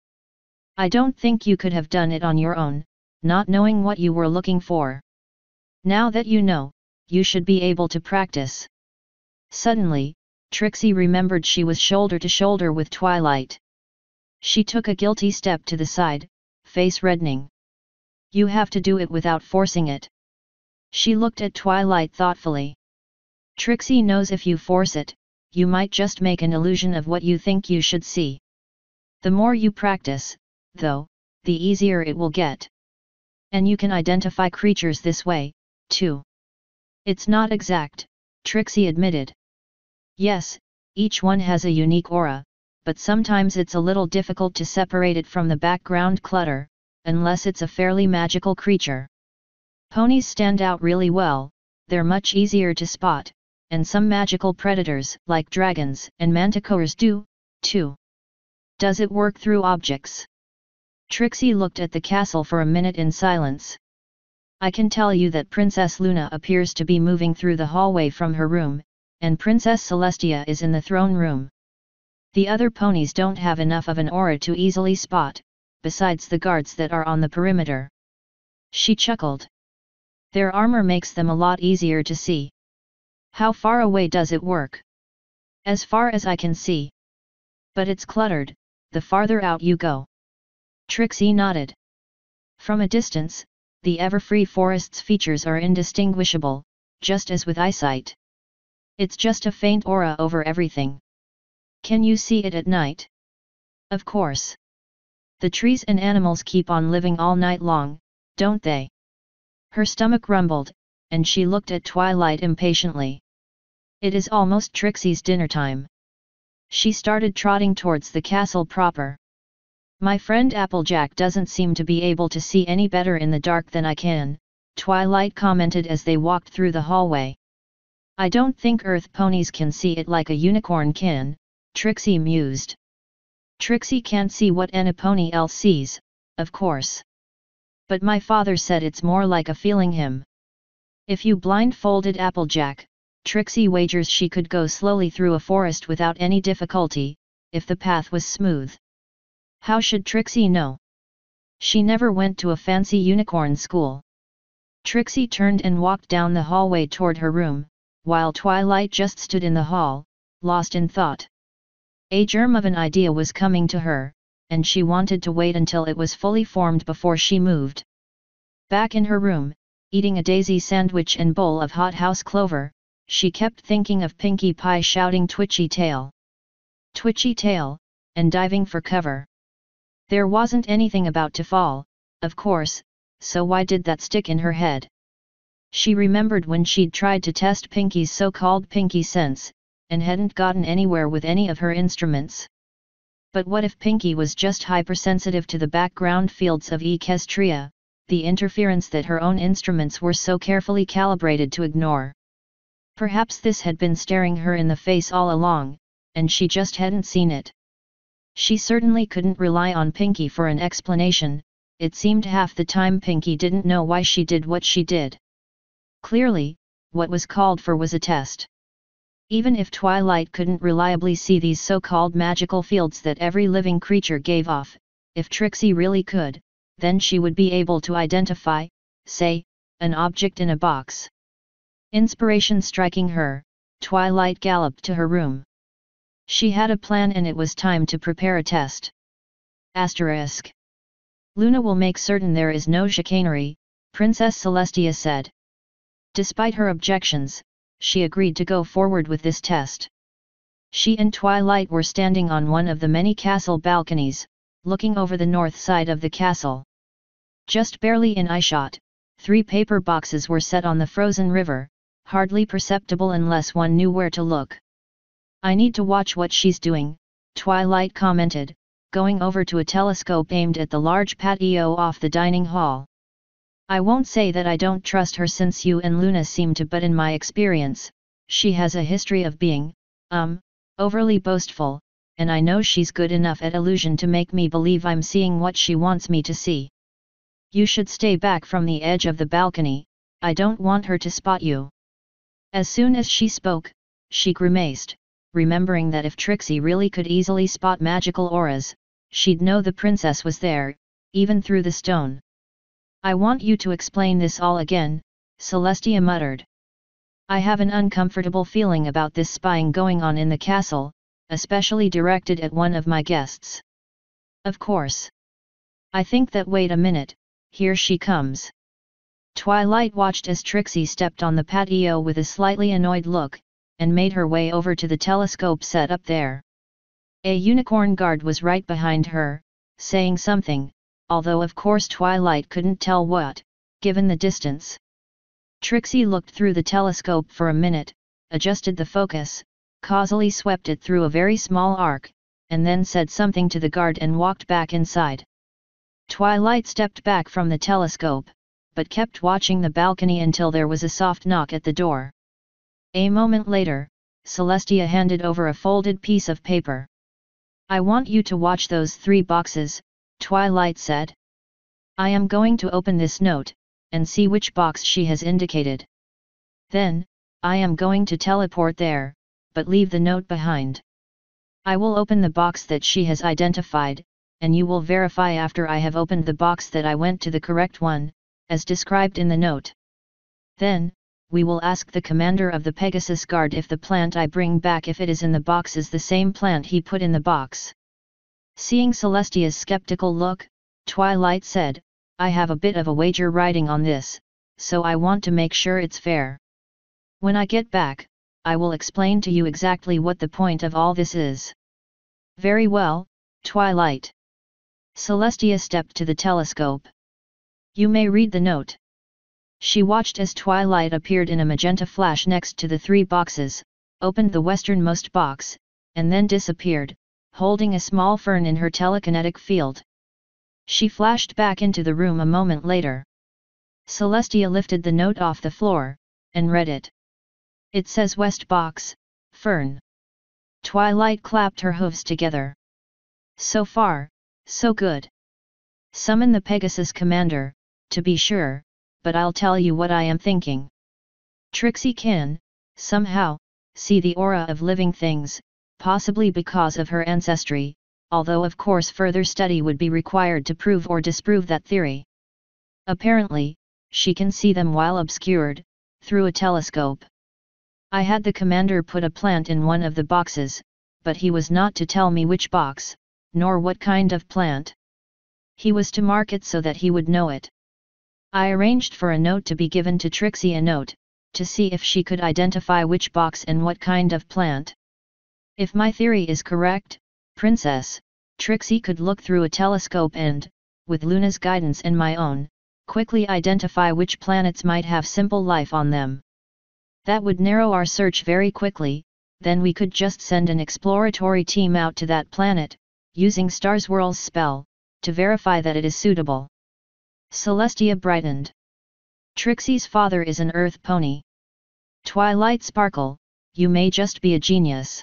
I don't think you could have done it on your own, not knowing what you were looking for. Now that you know, you should be able to practice. Suddenly, Trixie remembered she was shoulder to shoulder with Twilight. She took a guilty step to the side, face reddening. You have to do it without forcing it. She looked at Twilight thoughtfully. Trixie knows if you force it, you might just make an illusion of what you think you should see. The more you practice, though, the easier it will get. And you can identify creatures this way, too. It's not exact, Trixie admitted. Yes, each one has a unique aura, but sometimes it's a little difficult to separate it from the background clutter, unless it's a fairly magical creature. Ponies stand out really well, they're much easier to spot, and some magical predators, like dragons and manticores do, too. Does it work through objects? Trixie looked at the castle for a minute in silence. I can tell you that Princess Luna appears to be moving through the hallway from her room, and Princess Celestia is in the throne room. The other ponies don't have enough of an aura to easily spot, besides the guards that are on the perimeter. She chuckled. Their armor makes them a lot easier to see. How far away does it work? As far as I can see. But it's cluttered, the farther out you go. Trixie nodded. From a distance, the Everfree Forest's features are indistinguishable, just as with eyesight. It's just a faint aura over everything. Can you see it at night? Of course. The trees and animals keep on living all night long, don't they? Her stomach rumbled, and she looked at Twilight impatiently. It is almost Trixie's dinner time. She started trotting towards the castle proper. My friend Applejack doesn't seem to be able to see any better in the dark than I can, Twilight commented as they walked through the hallway. I don't think Earth ponies can see it like a unicorn can, Trixie mused. Trixie can't see what any pony else sees, of course. But my father said it's more like a feeling him. If you blindfolded Applejack, Trixie wagers she could go slowly through a forest without any difficulty, if the path was smooth. How should Trixie know? She never went to a fancy unicorn school. Trixie turned and walked down the hallway toward her room, while Twilight just stood in the hall, lost in thought. A germ of an idea was coming to her, and she wanted to wait until it was fully formed before she moved. Back in her room, eating a daisy sandwich and bowl of hothouse clover, she kept thinking of Pinkie Pie shouting "Twitchy tail! Twitchy tail!" and diving for cover. There wasn't anything about to fall, of course, so why did that stick in her head? She remembered when she'd tried to test Pinkie's so-called Pinkie sense, and hadn't gotten anywhere with any of her instruments. But what if Pinkie was just hypersensitive to the background fields of Equestria, the interference that her own instruments were so carefully calibrated to ignore? Perhaps this had been staring her in the face all along, and she just hadn't seen it. She certainly couldn't rely on Pinkie for an explanation. It seemed half the time Pinkie didn't know why she did what she did. Clearly, what was called for was a test. Even if Twilight couldn't reliably see these so-called magical fields that every living creature gave off, if Trixie really could, then she would be able to identify, say, an object in a box. Inspiration striking her, Twilight galloped to her room. She had a plan and it was time to prepare a test. Asterisk. Luna will make certain there is no chicanery, Princess Celestia said. Despite her objections, she agreed to go forward with this test. She and Twilight were standing on one of the many castle balconies, looking over the north side of the castle. Just barely in eyeshot, three paper boxes were set on the frozen river, hardly perceptible unless one knew where to look. I need to watch what she's doing, Twilight commented, going over to a telescope aimed at the large patio off the dining hall. I won't say that I don't trust her since you and Luna seem to, but in my experience, she has a history of being, um, overly boastful, and I know she's good enough at illusion to make me believe I'm seeing what she wants me to see. You should stay back from the edge of the balcony, I don't want her to spot you. As soon as she spoke, she grimaced, remembering that if Trixie really could easily spot magical auras, she'd know the princess was there, even through the stone. I want you to explain this all again, Celestia muttered. I have an uncomfortable feeling about this spying going on in the castle, especially directed at one of my guests. Of course. I think that. Wait a minute, here she comes. Twilight watched as Trixie stepped on the patio with a slightly annoyed look, and made her way over to the telescope set up there. A unicorn guard was right behind her, saying something, although of course Twilight couldn't tell what, given the distance. Trixie looked through the telescope for a minute, adjusted the focus, causally swept it through a very small arc, and then said something to the guard and walked back inside. Twilight stepped back from the telescope, but kept watching the balcony until there was a soft knock at the door. A moment later, Celestia handed over a folded piece of paper. I want you to watch those three boxes, Twilight said. I am going to open this note, and see which box she has indicated. Then, I am going to teleport there, but leave the note behind. I will open the box that she has identified, and you will verify after I have opened the box that I went to the correct one, as described in the note. Then, we will ask the commander of the Pegasus Guard if the plant I bring back, if it is in the box, is the same plant he put in the box. Seeing Celestia's skeptical look, Twilight said, I have a bit of a wager riding on this, so I want to make sure it's fair. When I get back, I will explain to you exactly what the point of all this is. Very well, Twilight. Celestia stepped to the telescope. You may read the note. She watched as Twilight appeared in a magenta flash next to the three boxes, opened the westernmost box, and then disappeared, holding a small fern in her telekinetic field. She flashed back into the room a moment later. Celestia lifted the note off the floor, and read it. It says West Box, Fern. Twilight clapped her hooves together. So far, so good. Summon the Pegasus Commander, to be sure, but I'll tell you what I am thinking. Trixie can, somehow, see the aura of living things, possibly because of her ancestry, although of course further study would be required to prove or disprove that theory. Apparently, she can see them while obscured, through a telescope. I had the commander put a plant in one of the boxes, but he was not to tell me which box, nor what kind of plant. He was to mark it so that he would know it. I arranged for a note to be given to Trixie, a note, to see if she could identify which box and what kind of plant. If my theory is correct, Princess, Trixie could look through a telescope and, with Luna's guidance and my own, quickly identify which planets might have simple life on them. That would narrow our search very quickly, then we could just send an exploratory team out to that planet, using Starswirl's spell, to verify that it is suitable. Celestia brightened. Trixie's father is an earth pony. Twilight Sparkle, you may just be a genius.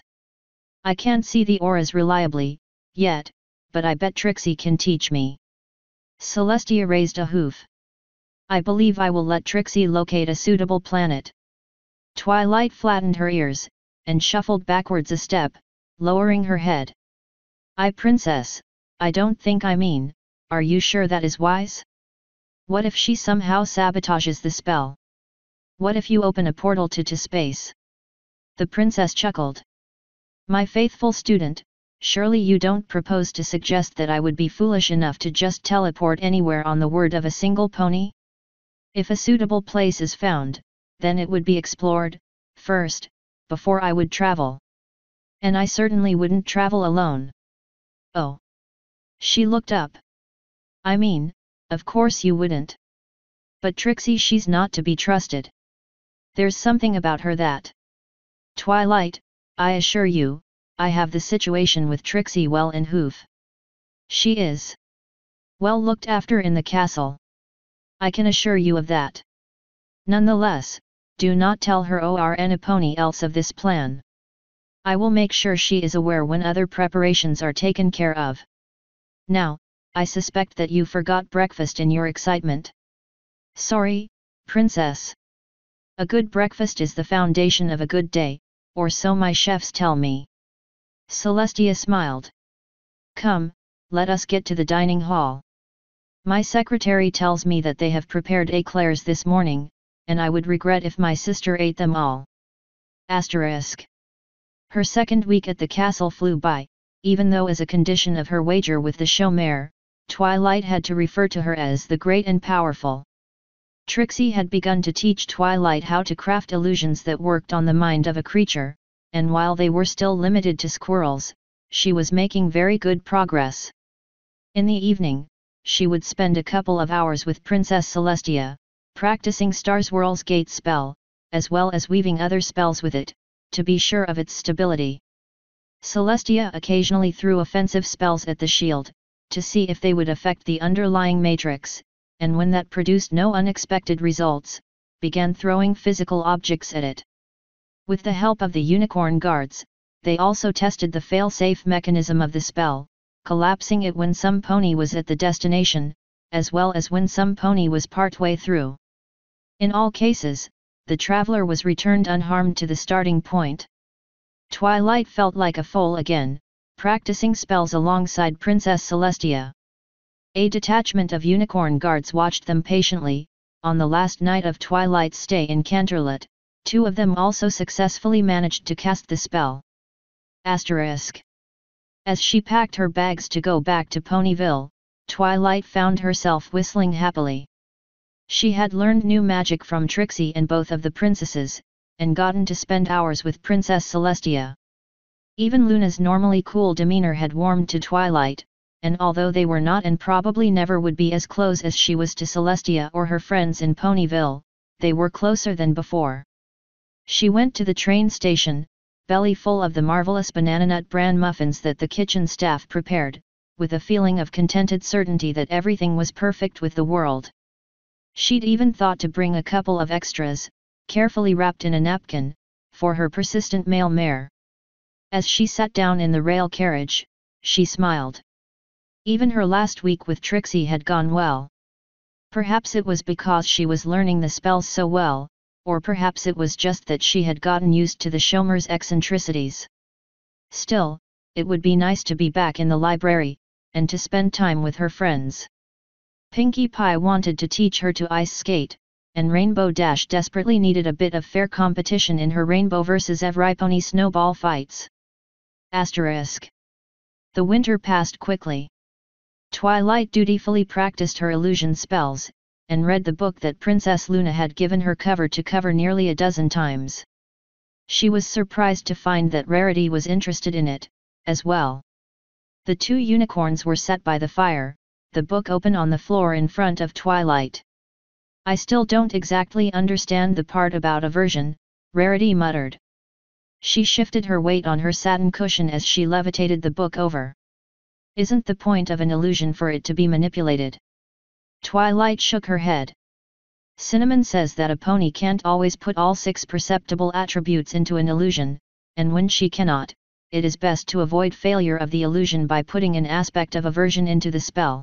I can't see the auras reliably, yet, but I bet Trixie can teach me. Celestia raised a hoof. I believe I will let Trixie locate a suitable planet. Twilight flattened her ears, and shuffled backwards a step, lowering her head. I Princess, I don't think I mean, are you sure that is wise? What if she somehow sabotages the spell? What if you open a portal to to space? The princess chuckled. My faithful student, surely you don't propose to suggest that I would be foolish enough to just teleport anywhere on the word of a single pony? If a suitable place is found, then it would be explored, first, before I would travel. And I certainly wouldn't travel alone. Oh. She looked up. I mean, of course you wouldn't. But Trixie, she's not to be trusted. There's something about her that... Twilight, I assure you, I have the situation with Trixie well in hoof. She is well looked after in the castle. I can assure you of that. Nonetheless, do not tell her or anyone else of this plan. I will make sure she is aware when other preparations are taken care of. Now, I suspect that you forgot breakfast in your excitement. Sorry, Princess. A good breakfast is the foundation of a good day, or so my chefs tell me. Celestia smiled. Come, let us get to the dining hall. My secretary tells me that they have prepared eclairs this morning, and I would regret if my sister ate them all. Asterisk. Her second week at the castle flew by, even though as a condition of her wager with the showmare, Twilight had to refer to her as the Great and Powerful. Trixie had begun to teach Twilight how to craft illusions that worked on the mind of a creature, and while they were still limited to squirrels, she was making very good progress. In the evening, she would spend a couple of hours with Princess Celestia, practicing Starswirl's gate spell, as well as weaving other spells with it, to be sure of its stability. Celestia occasionally threw offensive spells at the shield, to see if they would affect the underlying matrix, and when that produced no unexpected results, began throwing physical objects at it. With the help of the unicorn guards, they also tested the fail-safe mechanism of the spell, collapsing it when some pony was at the destination, as well as when some pony was partway through. In all cases, the traveler was returned unharmed to the starting point. Twilight felt like a foal again, practicing spells alongside Princess Celestia. A detachment of unicorn guards watched them patiently. On the last night of Twilight's stay in Canterlot, two of them also successfully managed to cast the spell. Asterisk. As she packed her bags to go back to Ponyville, Twilight found herself whistling happily. She had learned new magic from Trixie and both of the princesses, and gotten to spend hours with Princess Celestia. Even Luna's normally cool demeanor had warmed to Twilight, and although they were not and probably never would be as close as she was to Celestia or her friends in Ponyville, they were closer than before. She went to the train station, belly full of the marvelous banana nut bran muffins that the kitchen staff prepared, with a feeling of contented certainty that everything was perfect with the world. She'd even thought to bring a couple of extras, carefully wrapped in a napkin, for her persistent male mare. As she sat down in the rail carriage, she smiled. Even her last week with Trixie had gone well. Perhaps it was because she was learning the spells so well, or perhaps it was just that she had gotten used to the Shomer's eccentricities. Still, it would be nice to be back in the library, and to spend time with her friends. Pinkie Pie wanted to teach her to ice skate, and Rainbow Dash desperately needed a bit of fair competition in her Rainbow versus Everypony snowball fights. Asterisk. The winter passed quickly. Twilight dutifully practiced her illusion spells, and read the book that Princess Luna had given her cover to cover nearly a dozen times. She was surprised to find that Rarity was interested in it, as well. The two unicorns were set by the fire, the book open on the floor in front of Twilight. "I still don't exactly understand the part about aversion," Rarity muttered. She shifted her weight on her satin cushion as she levitated the book over. "Isn't the point of an illusion for it to be manipulated?" Twilight shook her head. "Cinnamon says that a pony can't always put all six perceptible attributes into an illusion, and when she cannot, it is best to avoid failure of the illusion by putting an aspect of aversion into the spell.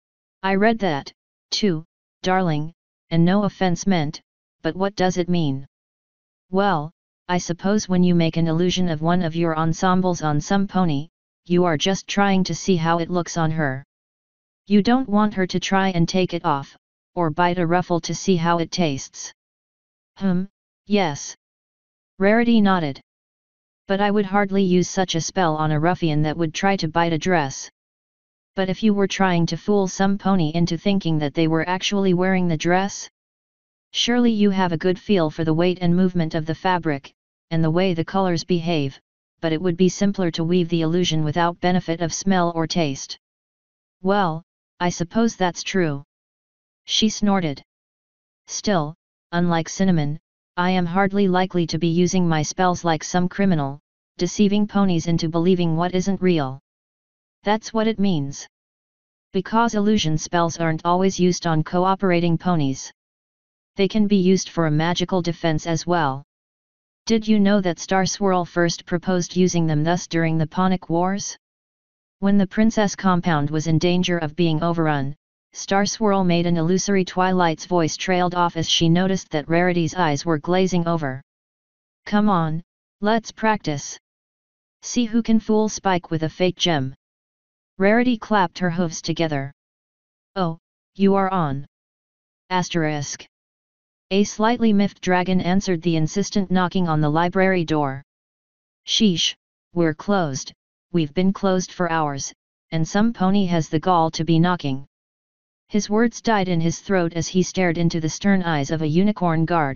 I read that, too, darling, and no offense meant, but what does it mean?" "Well, I suppose when you make an illusion of one of your ensembles on some pony, you are just trying to see how it looks on her. You don't want her to try and take it off, or bite a ruffle to see how it tastes." "Hmm, yes." Rarity nodded. "But I would hardly use such a spell on a ruffian that would try to bite a dress. But if you were trying to fool some pony into thinking that they were actually wearing the dress? Surely you have a good feel for the weight and movement of the fabric, and the way the colors behave, but it would be simpler to weave the illusion without benefit of smell or taste." "Well, I suppose that's true." She snorted. "Still, unlike Cinnamon, I am hardly likely to be using my spells like some criminal, deceiving ponies into believing what isn't real." "That's what it means. Because illusion spells aren't always used on cooperating ponies. They can be used for a magical defense as well. Did you know that Star Swirl first proposed using them thus during the Ponic Wars? When the Princess Compound was in danger of being overrun, Star Swirl made an illusory." Twilight's voice trailed off as she noticed that Rarity's eyes were glazing over. "Come on, let's practice. See who can fool Spike with a fake gem." Rarity clapped her hooves together. "Oh, you are on." Asterisk. A slightly miffed dragon answered the insistent knocking on the library door. "Sheesh, we're closed, we've been closed for hours, and some pony has the gall to be knocking." His words died in his throat as he stared into the stern eyes of a unicorn guard.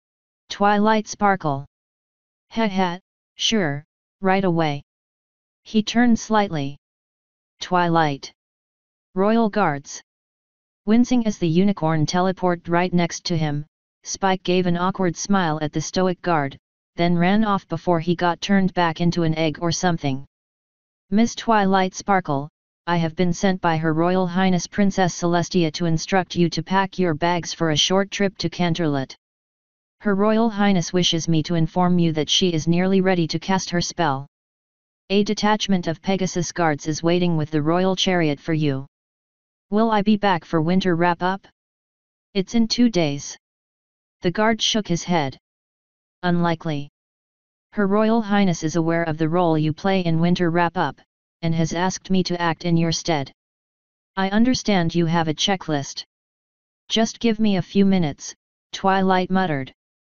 Twilight sparkle. "Heh heh, sure, right away." He turned slightly. "Twilight. Royal Guards." Wincing as the unicorn teleported right next to him, Spike gave an awkward smile at the stoic guard, then ran off before he got turned back into an egg or something. "Miss Twilight Sparkle, I have been sent by Her Royal Highness Princess Celestia to instruct you to pack your bags for a short trip to Canterlot. Her Royal Highness wishes me to inform you that she is nearly ready to cast her spell. A detachment of Pegasus guards is waiting with the royal chariot for you. Will I be back for winter wrap-up?" "It's in two days." The guard shook his head. "Unlikely. Her Royal Highness is aware of the role you play in winter wrap-up, and has asked me to act in your stead. I understand you have a checklist." "Just give me a few minutes," Twilight muttered.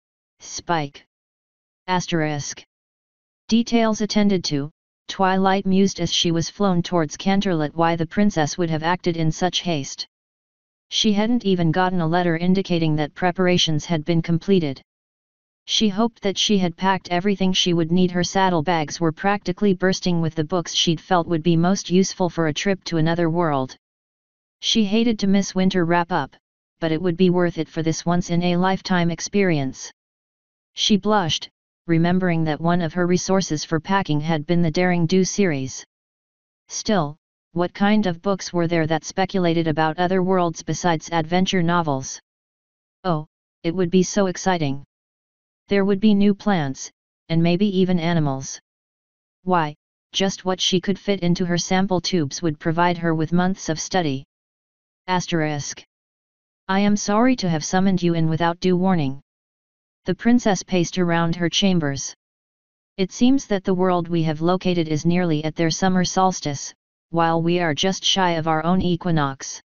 Spike. Asterisk. Details attended to, Twilight mused as she was flown towards Canterlot why the princess would have acted in such haste. She hadn't even gotten a letter indicating that preparations had been completed. She hoped that she had packed everything she would need. Her saddlebags were practically bursting with the books she'd felt would be most useful for a trip to another world. She hated to miss winter wrap-up, but it would be worth it for this once-in-a-lifetime experience. She blushed, remembering that one of her resources for packing had been the Daring Do series. Still, what kind of books were there that speculated about other worlds besides adventure novels? Oh, it would be so exciting. There would be new plants, and maybe even animals. Why, just what she could fit into her sample tubes would provide her with months of study. Asterisk. I am sorry to have summoned you in without due warning. The princess paced around her chambers. It seems that the world we have located is nearly at their summer solstice, while we are just shy of our own equinox.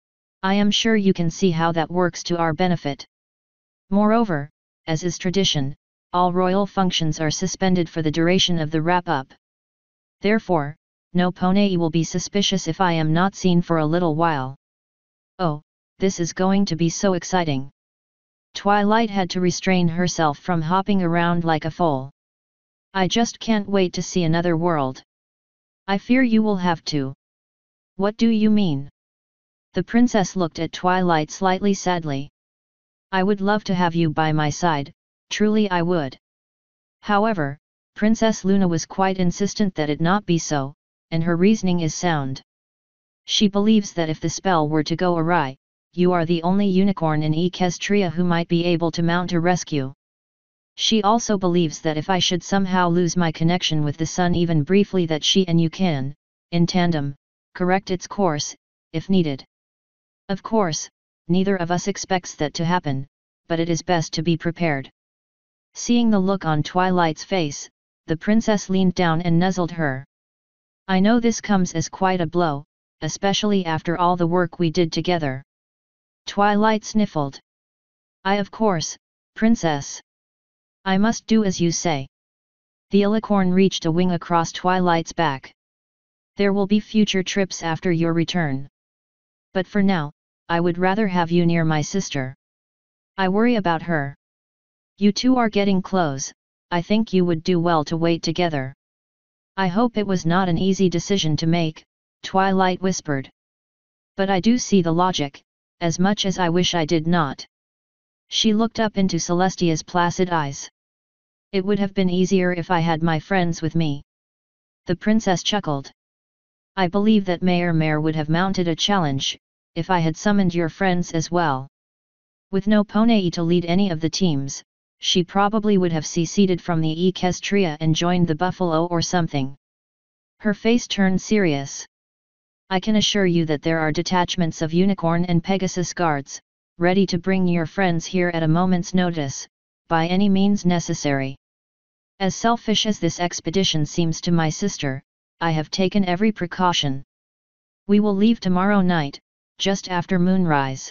I am sure you can see how that works to our benefit. Moreover, as is tradition, all royal functions are suspended for the duration of the wrap-up. Therefore, no Ponei will be suspicious if I am not seen for a little while. Oh, this is going to be so exciting. Twilight had to restrain herself from hopping around like a foal. I just can't wait to see another world. I fear you will have to. What do you mean? The princess looked at Twilight slightly sadly. I would love to have you by my side, truly I would. However, Princess Luna was quite insistent that it not be so, and her reasoning is sound. She believes that if the spell were to go awry, you are the only unicorn in Equestria who might be able to mount a rescue. She also believes that if I should somehow lose my connection with the sun even briefly, that she and you can, in tandem, correct its course, if needed. Of course, neither of us expects that to happen, but it is best to be prepared. Seeing the look on Twilight's face, the princess leaned down and nuzzled her. I know this comes as quite a blow, especially after all the work we did together. Twilight sniffled. I of course, princess. I must do as you say. The alicorn reached a wing across Twilight's back. There will be future trips after your return. But for now, I would rather have you near my sister. I worry about her. You two are getting close, I think you would do well to wait together. I hope it was not an easy decision to make, Twilight whispered. But I do see the logic, as much as I wish I did not. She looked up into Celestia's placid eyes. It would have been easier if I had my friends with me. The princess chuckled. I believe that Mayor Mare would have mounted a challenge, if I had summoned your friends as well. With no Ponei to lead any of the teams, she probably would have seceded from the Equestria and joined the buffalo or something. Her face turned serious. I can assure you that there are detachments of Unicorn and Pegasus guards, ready to bring your friends here at a moment's notice, by any means necessary. As selfish as this expedition seems to my sister, I have taken every precaution. We will leave tomorrow night, just after moonrise.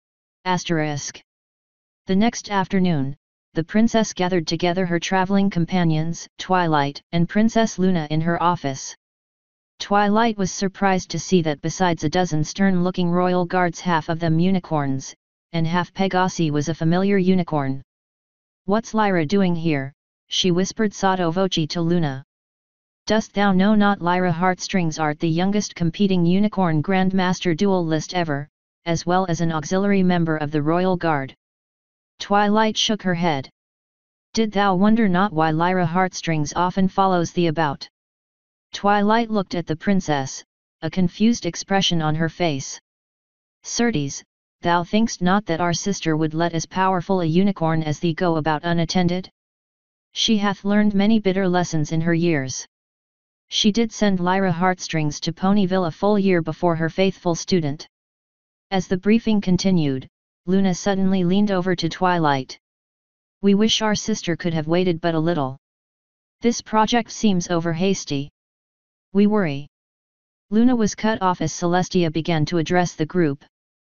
Asterisk. The next afternoon, the princess gathered together her traveling companions, Twilight and Princess Luna, in her office. Twilight was surprised to see that besides a dozen stern-looking royal guards, half of them unicorns, and half Pegasi was a familiar unicorn. What's Lyra doing here? She whispered sotto voce to Luna. Dost thou know not Lyra Heartstrings art the youngest competing unicorn grandmaster duelist ever, as well as an auxiliary member of the royal guard? Twilight shook her head. Did thou wonder not why Lyra Heartstrings often follows thee about? Twilight looked at the princess, a confused expression on her face. Certes, thou thinkst not that our sister would let as powerful a unicorn as thee go about unattended? She hath learned many bitter lessons in her years. She did send Lyra Heartstrings to Ponyville a full year before her faithful student. As the briefing continued, Luna suddenly leaned over to Twilight. We wish our sister could have waited but a little. This project seems over hasty. We worry. Luna was cut off as Celestia began to address the group.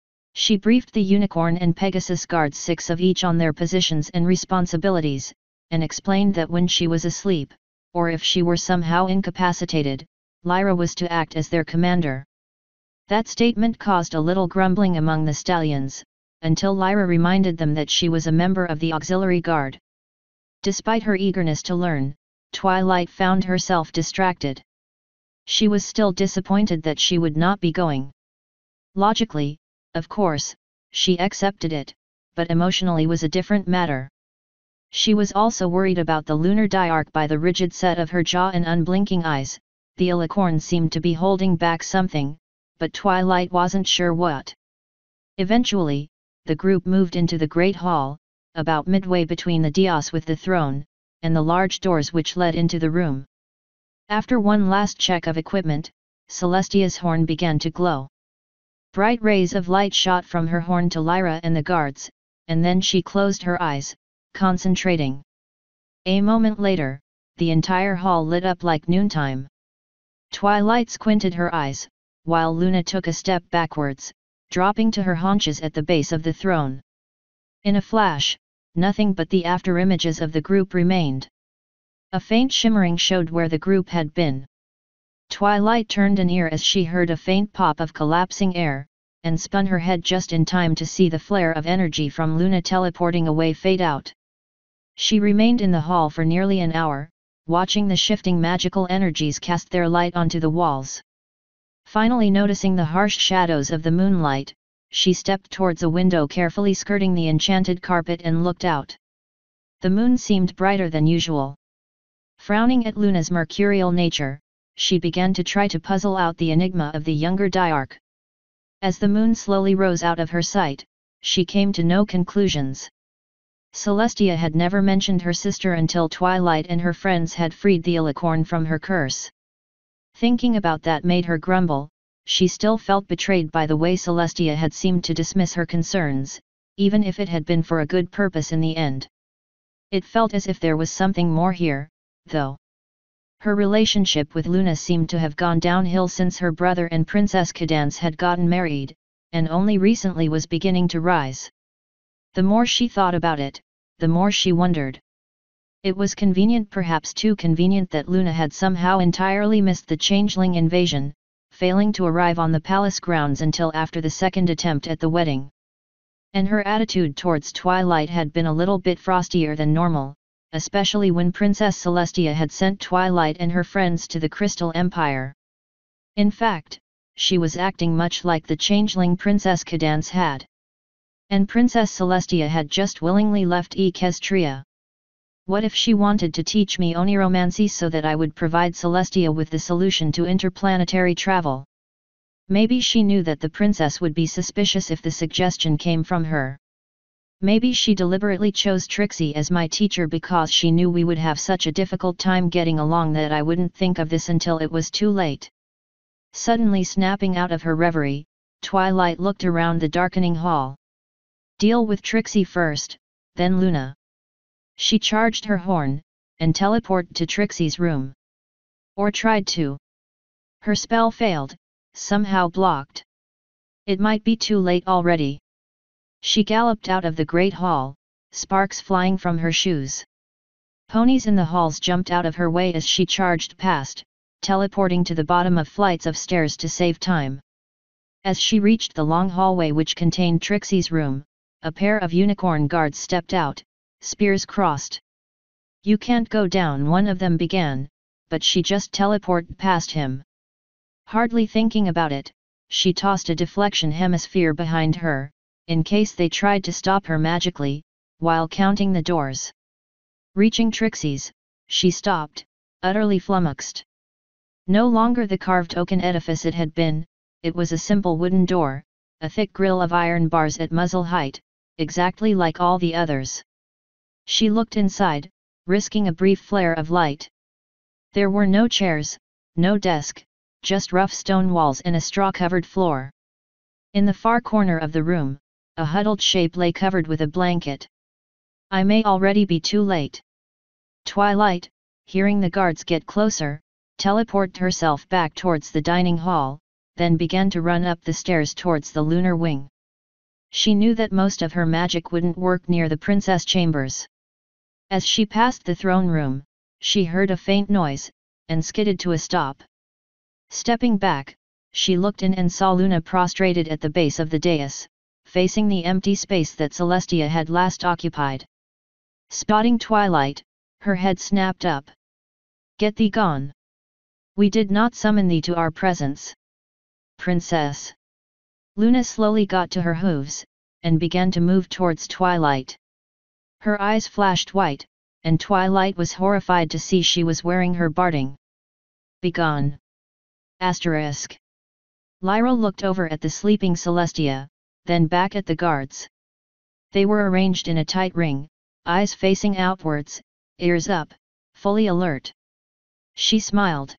She briefed the Unicorn and Pegasus guards, six of each, on their positions and responsibilities, and explained that when she was asleep, or if she were somehow incapacitated, Lyra was to act as their commander. That statement caused a little grumbling among the stallions, until Lyra reminded them that she was a member of the auxiliary guard. Despite her eagerness to learn, Twilight found herself distracted. She was still disappointed that she would not be going. Logically, of course, she accepted it, but emotionally was a different matter. She was also worried about the lunar diarch by the rigid set of her jaw and unblinking eyes, the alicorn seemed to be holding back something, but Twilight wasn't sure what. Eventually, the group moved into the Great Hall, about midway between the dais with the throne, and the large doors which led into the room. After one last check of equipment, Celestia's horn began to glow. Bright rays of light shot from her horn to Lyra and the guards, and then she closed her eyes, concentrating. A moment later, the entire hall lit up like noontime. Twilight squinted her eyes, while Luna took a step backwards, dropping to her haunches at the base of the throne. In a flash, nothing but the afterimages of the group remained. A faint shimmering showed where the group had been. Twilight turned an ear as she heard a faint pop of collapsing air, and spun her head just in time to see the flare of energy from Luna teleporting away fade out. She remained in the hall for nearly an hour, watching the shifting magical energies cast their light onto the walls. Finally noticing the harsh shadows of the moonlight, she stepped towards a window carefully skirting the enchanted carpet and looked out. The moon seemed brighter than usual. Frowning at Luna's mercurial nature, she began to try to puzzle out the enigma of the younger Diarch. As the moon slowly rose out of her sight, she came to no conclusions. Celestia had never mentioned her sister until Twilight and her friends had freed the alicorn from her curse. Thinking about that made her grumble. She still felt betrayed by the way Celestia had seemed to dismiss her concerns, even if it had been for a good purpose in the end. It felt as if there was something more here, though. Her relationship with Luna seemed to have gone downhill since her brother and Princess Cadance had gotten married, and only recently was beginning to rise. The more she thought about it, the more she wondered. It was convenient, perhaps too convenient, that Luna had somehow entirely missed the changeling invasion, failing to arrive on the palace grounds until after the second attempt at the wedding. And her attitude towards Twilight had been a little bit frostier than normal, especially when Princess Celestia had sent Twilight and her friends to the Crystal Empire. In fact, she was acting much like the changeling Princess Cadance had. And Princess Celestia had just willingly left Equestria. What if she wanted to teach me oniromancy so that I would provide Celestia with the solution to interplanetary travel? Maybe she knew that the princess would be suspicious if the suggestion came from her. Maybe she deliberately chose Trixie as my teacher because she knew we would have such a difficult time getting along that I wouldn't think of this until it was too late. Suddenly snapping out of her reverie, Twilight looked around the darkening hall. Deal with Trixie first, then Luna. She charged her horn, and teleported to Trixie's room. Or tried to. Her spell failed, somehow blocked. It might be too late already. She galloped out of the great hall, sparks flying from her shoes. Ponies in the halls jumped out of her way as she charged past, teleporting to the bottom of flights of stairs to save time. As she reached the long hallway which contained Trixie's room, a pair of unicorn guards stepped out, spears crossed. "You can't go down," one of them began, but she just teleported past him. Hardly thinking about it, she tossed a deflection hemisphere behind her, in case they tried to stop her magically, while counting the doors. Reaching Trixie's, she stopped, utterly flummoxed. No longer the carved oaken edifice it had been, it was a simple wooden door, a thick grille of iron bars at muzzle height, exactly like all the others. She looked inside, risking a brief flare of light. There were no chairs, no desk, just rough stone walls and a straw-covered floor. In the far corner of the room, a huddled shape lay covered with a blanket. "I may already be too late." Twilight, hearing the guards get closer, teleported herself back towards the dining hall, then began to run up the stairs towards the lunar wing. She knew that most of her magic wouldn't work near the princess chambers. As she passed the throne room, she heard a faint noise, and skidded to a stop. Stepping back, she looked in and saw Luna prostrated at the base of the dais, facing the empty space that Celestia had last occupied. Spotting Twilight, her head snapped up. "Get thee gone! We did not summon thee to our presence." "Princess!" Luna slowly got to her hooves, and began to move towards Twilight. Her eyes flashed white, and Twilight was horrified to see she was wearing her barding. "Begone!" Asterisk. Lyra looked over at the sleeping Celestia, then back at the guards. They were arranged in a tight ring, eyes facing outwards, ears up, fully alert. She smiled.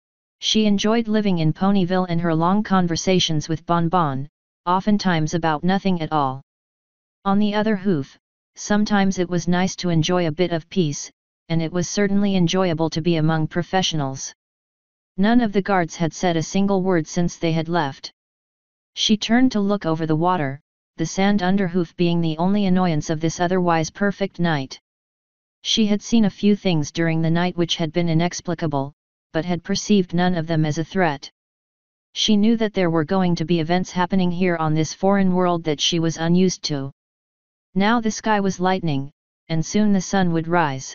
She enjoyed living in Ponyville and her long conversations with Bon Bon, oftentimes about nothing at all. On the other hoof, sometimes it was nice to enjoy a bit of peace, and it was certainly enjoyable to be among professionals. None of the guards had said a single word since they had left. She turned to look over the water, the sand under hoof being the only annoyance of this otherwise perfect night. She had seen a few things during the night which had been inexplicable, but had perceived none of them as a threat. She knew that there were going to be events happening here on this foreign world that she was unused to. Now the sky was lightening, and soon the sun would rise.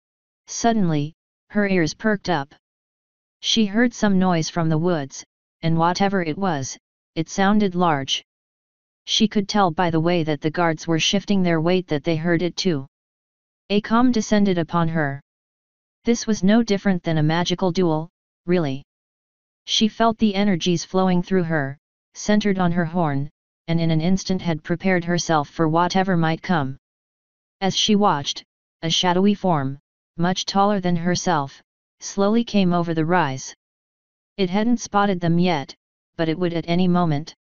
Suddenly, her ears perked up. She heard some noise from the woods, and whatever it was, it sounded large. She could tell by the way that the guards were shifting their weight that they heard it too. A calm descended upon her. This was no different than a magical duel, really. She felt the energies flowing through her, centered on her horn, and in an instant had prepared herself for whatever might come. As she watched, a shadowy form, much taller than herself, slowly came over the rise. It hadn't spotted them yet, but it would at any moment.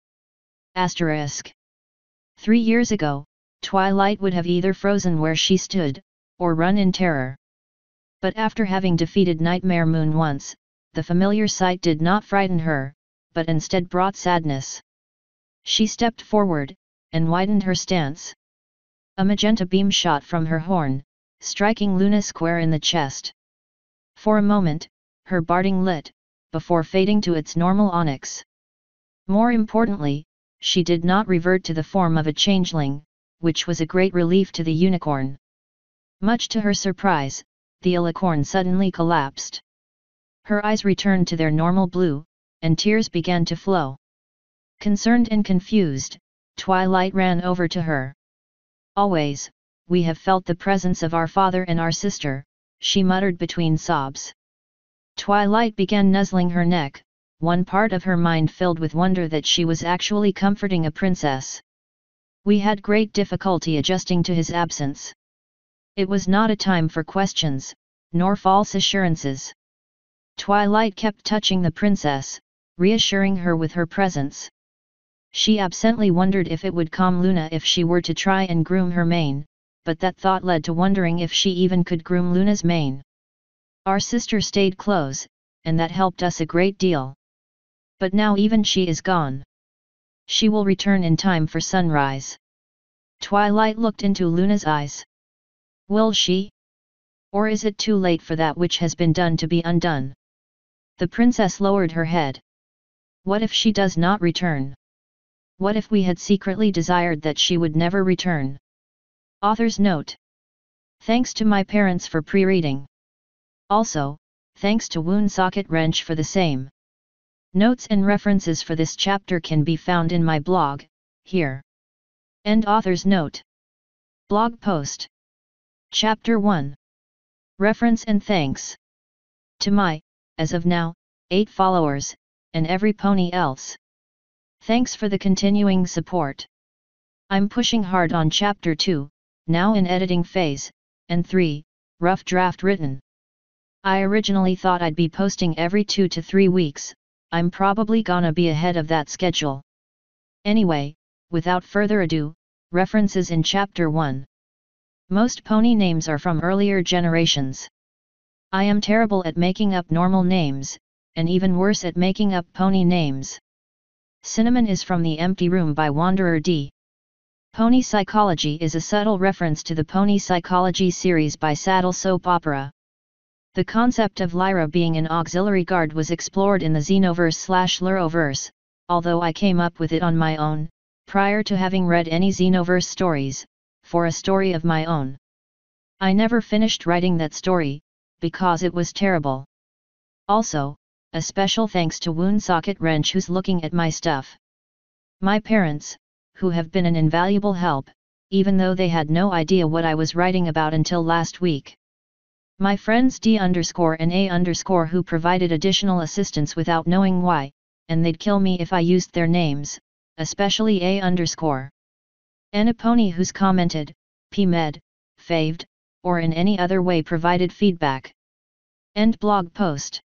Asterisk. Three years ago, Twilight would have either frozen where she stood, or run in terror. But after having defeated Nightmare Moon once, the familiar sight did not frighten her, but instead brought sadness. She stepped forward, and widened her stance. A magenta beam shot from her horn, striking Luna square in the chest. For a moment, her barding lit, before fading to its normal onyx. More importantly, she did not revert to the form of a changeling, which was a great relief to the unicorn. Much to her surprise, the alicorn suddenly collapsed. Her eyes returned to their normal blue, and tears began to flow. Concerned and confused, Twilight ran over to her. "Always, we have felt the presence of our father and our sister," she muttered between sobs. Twilight began nuzzling her neck, one part of her mind filled with wonder that she was actually comforting a princess. "We had great difficulty adjusting to his absence." It was not a time for questions, nor false assurances. Twilight kept touching the princess, reassuring her with her presence. She absently wondered if it would calm Luna if she were to try and groom her mane, but that thought led to wondering if she even could groom Luna's mane. "Our sister stayed close, and that helped us a great deal. But now even she is gone. She will return in time for sunrise." Twilight looked into Luna's eyes. "Will she? Or is it too late for that which has been done to be undone?" The princess lowered her head. "What if she does not return? What if we had secretly desired that she would never return?" Author's note. Thanks to my parents for pre-reading. Also, thanks to Woonsocket Wrench for the same. Notes and references for this chapter can be found in my blog, here. End author's note. Blog post. Chapter one. Reference and thanks. To my, as of now, eight followers, and every pony else. Thanks for the continuing support. I'm pushing hard on Chapter two, now in editing phase, and three, rough draft written. I originally thought I'd be posting every two to three weeks. I'm probably gonna be ahead of that schedule. Anyway, without further ado, references in Chapter one. Most pony names are from earlier generations. I am terrible at making up normal names, and even worse at making up pony names. Cinnamon is from The Empty Room by Wanderer D. Pony Psychology is a subtle reference to the Pony Psychology series by Saddle Soap Opera. The concept of Lyra being an auxiliary guard was explored in the Xenoverse slash Luroverse, although I came up with it on my own, prior to having read any Xenoverse stories, for a story of my own. I never finished writing that story, because it was terrible. Also, a special thanks to Woonsocket Wrench who's looking at my stuff. My parents, who have been an invaluable help, even though they had no idea what I was writing about until last week. My friends D underscore and A underscore who provided additional assistance without knowing why, and they'd kill me if I used their names, especially A underscore. Anipony who's commented, P med, faved, or in any other way provided feedback. End blog post.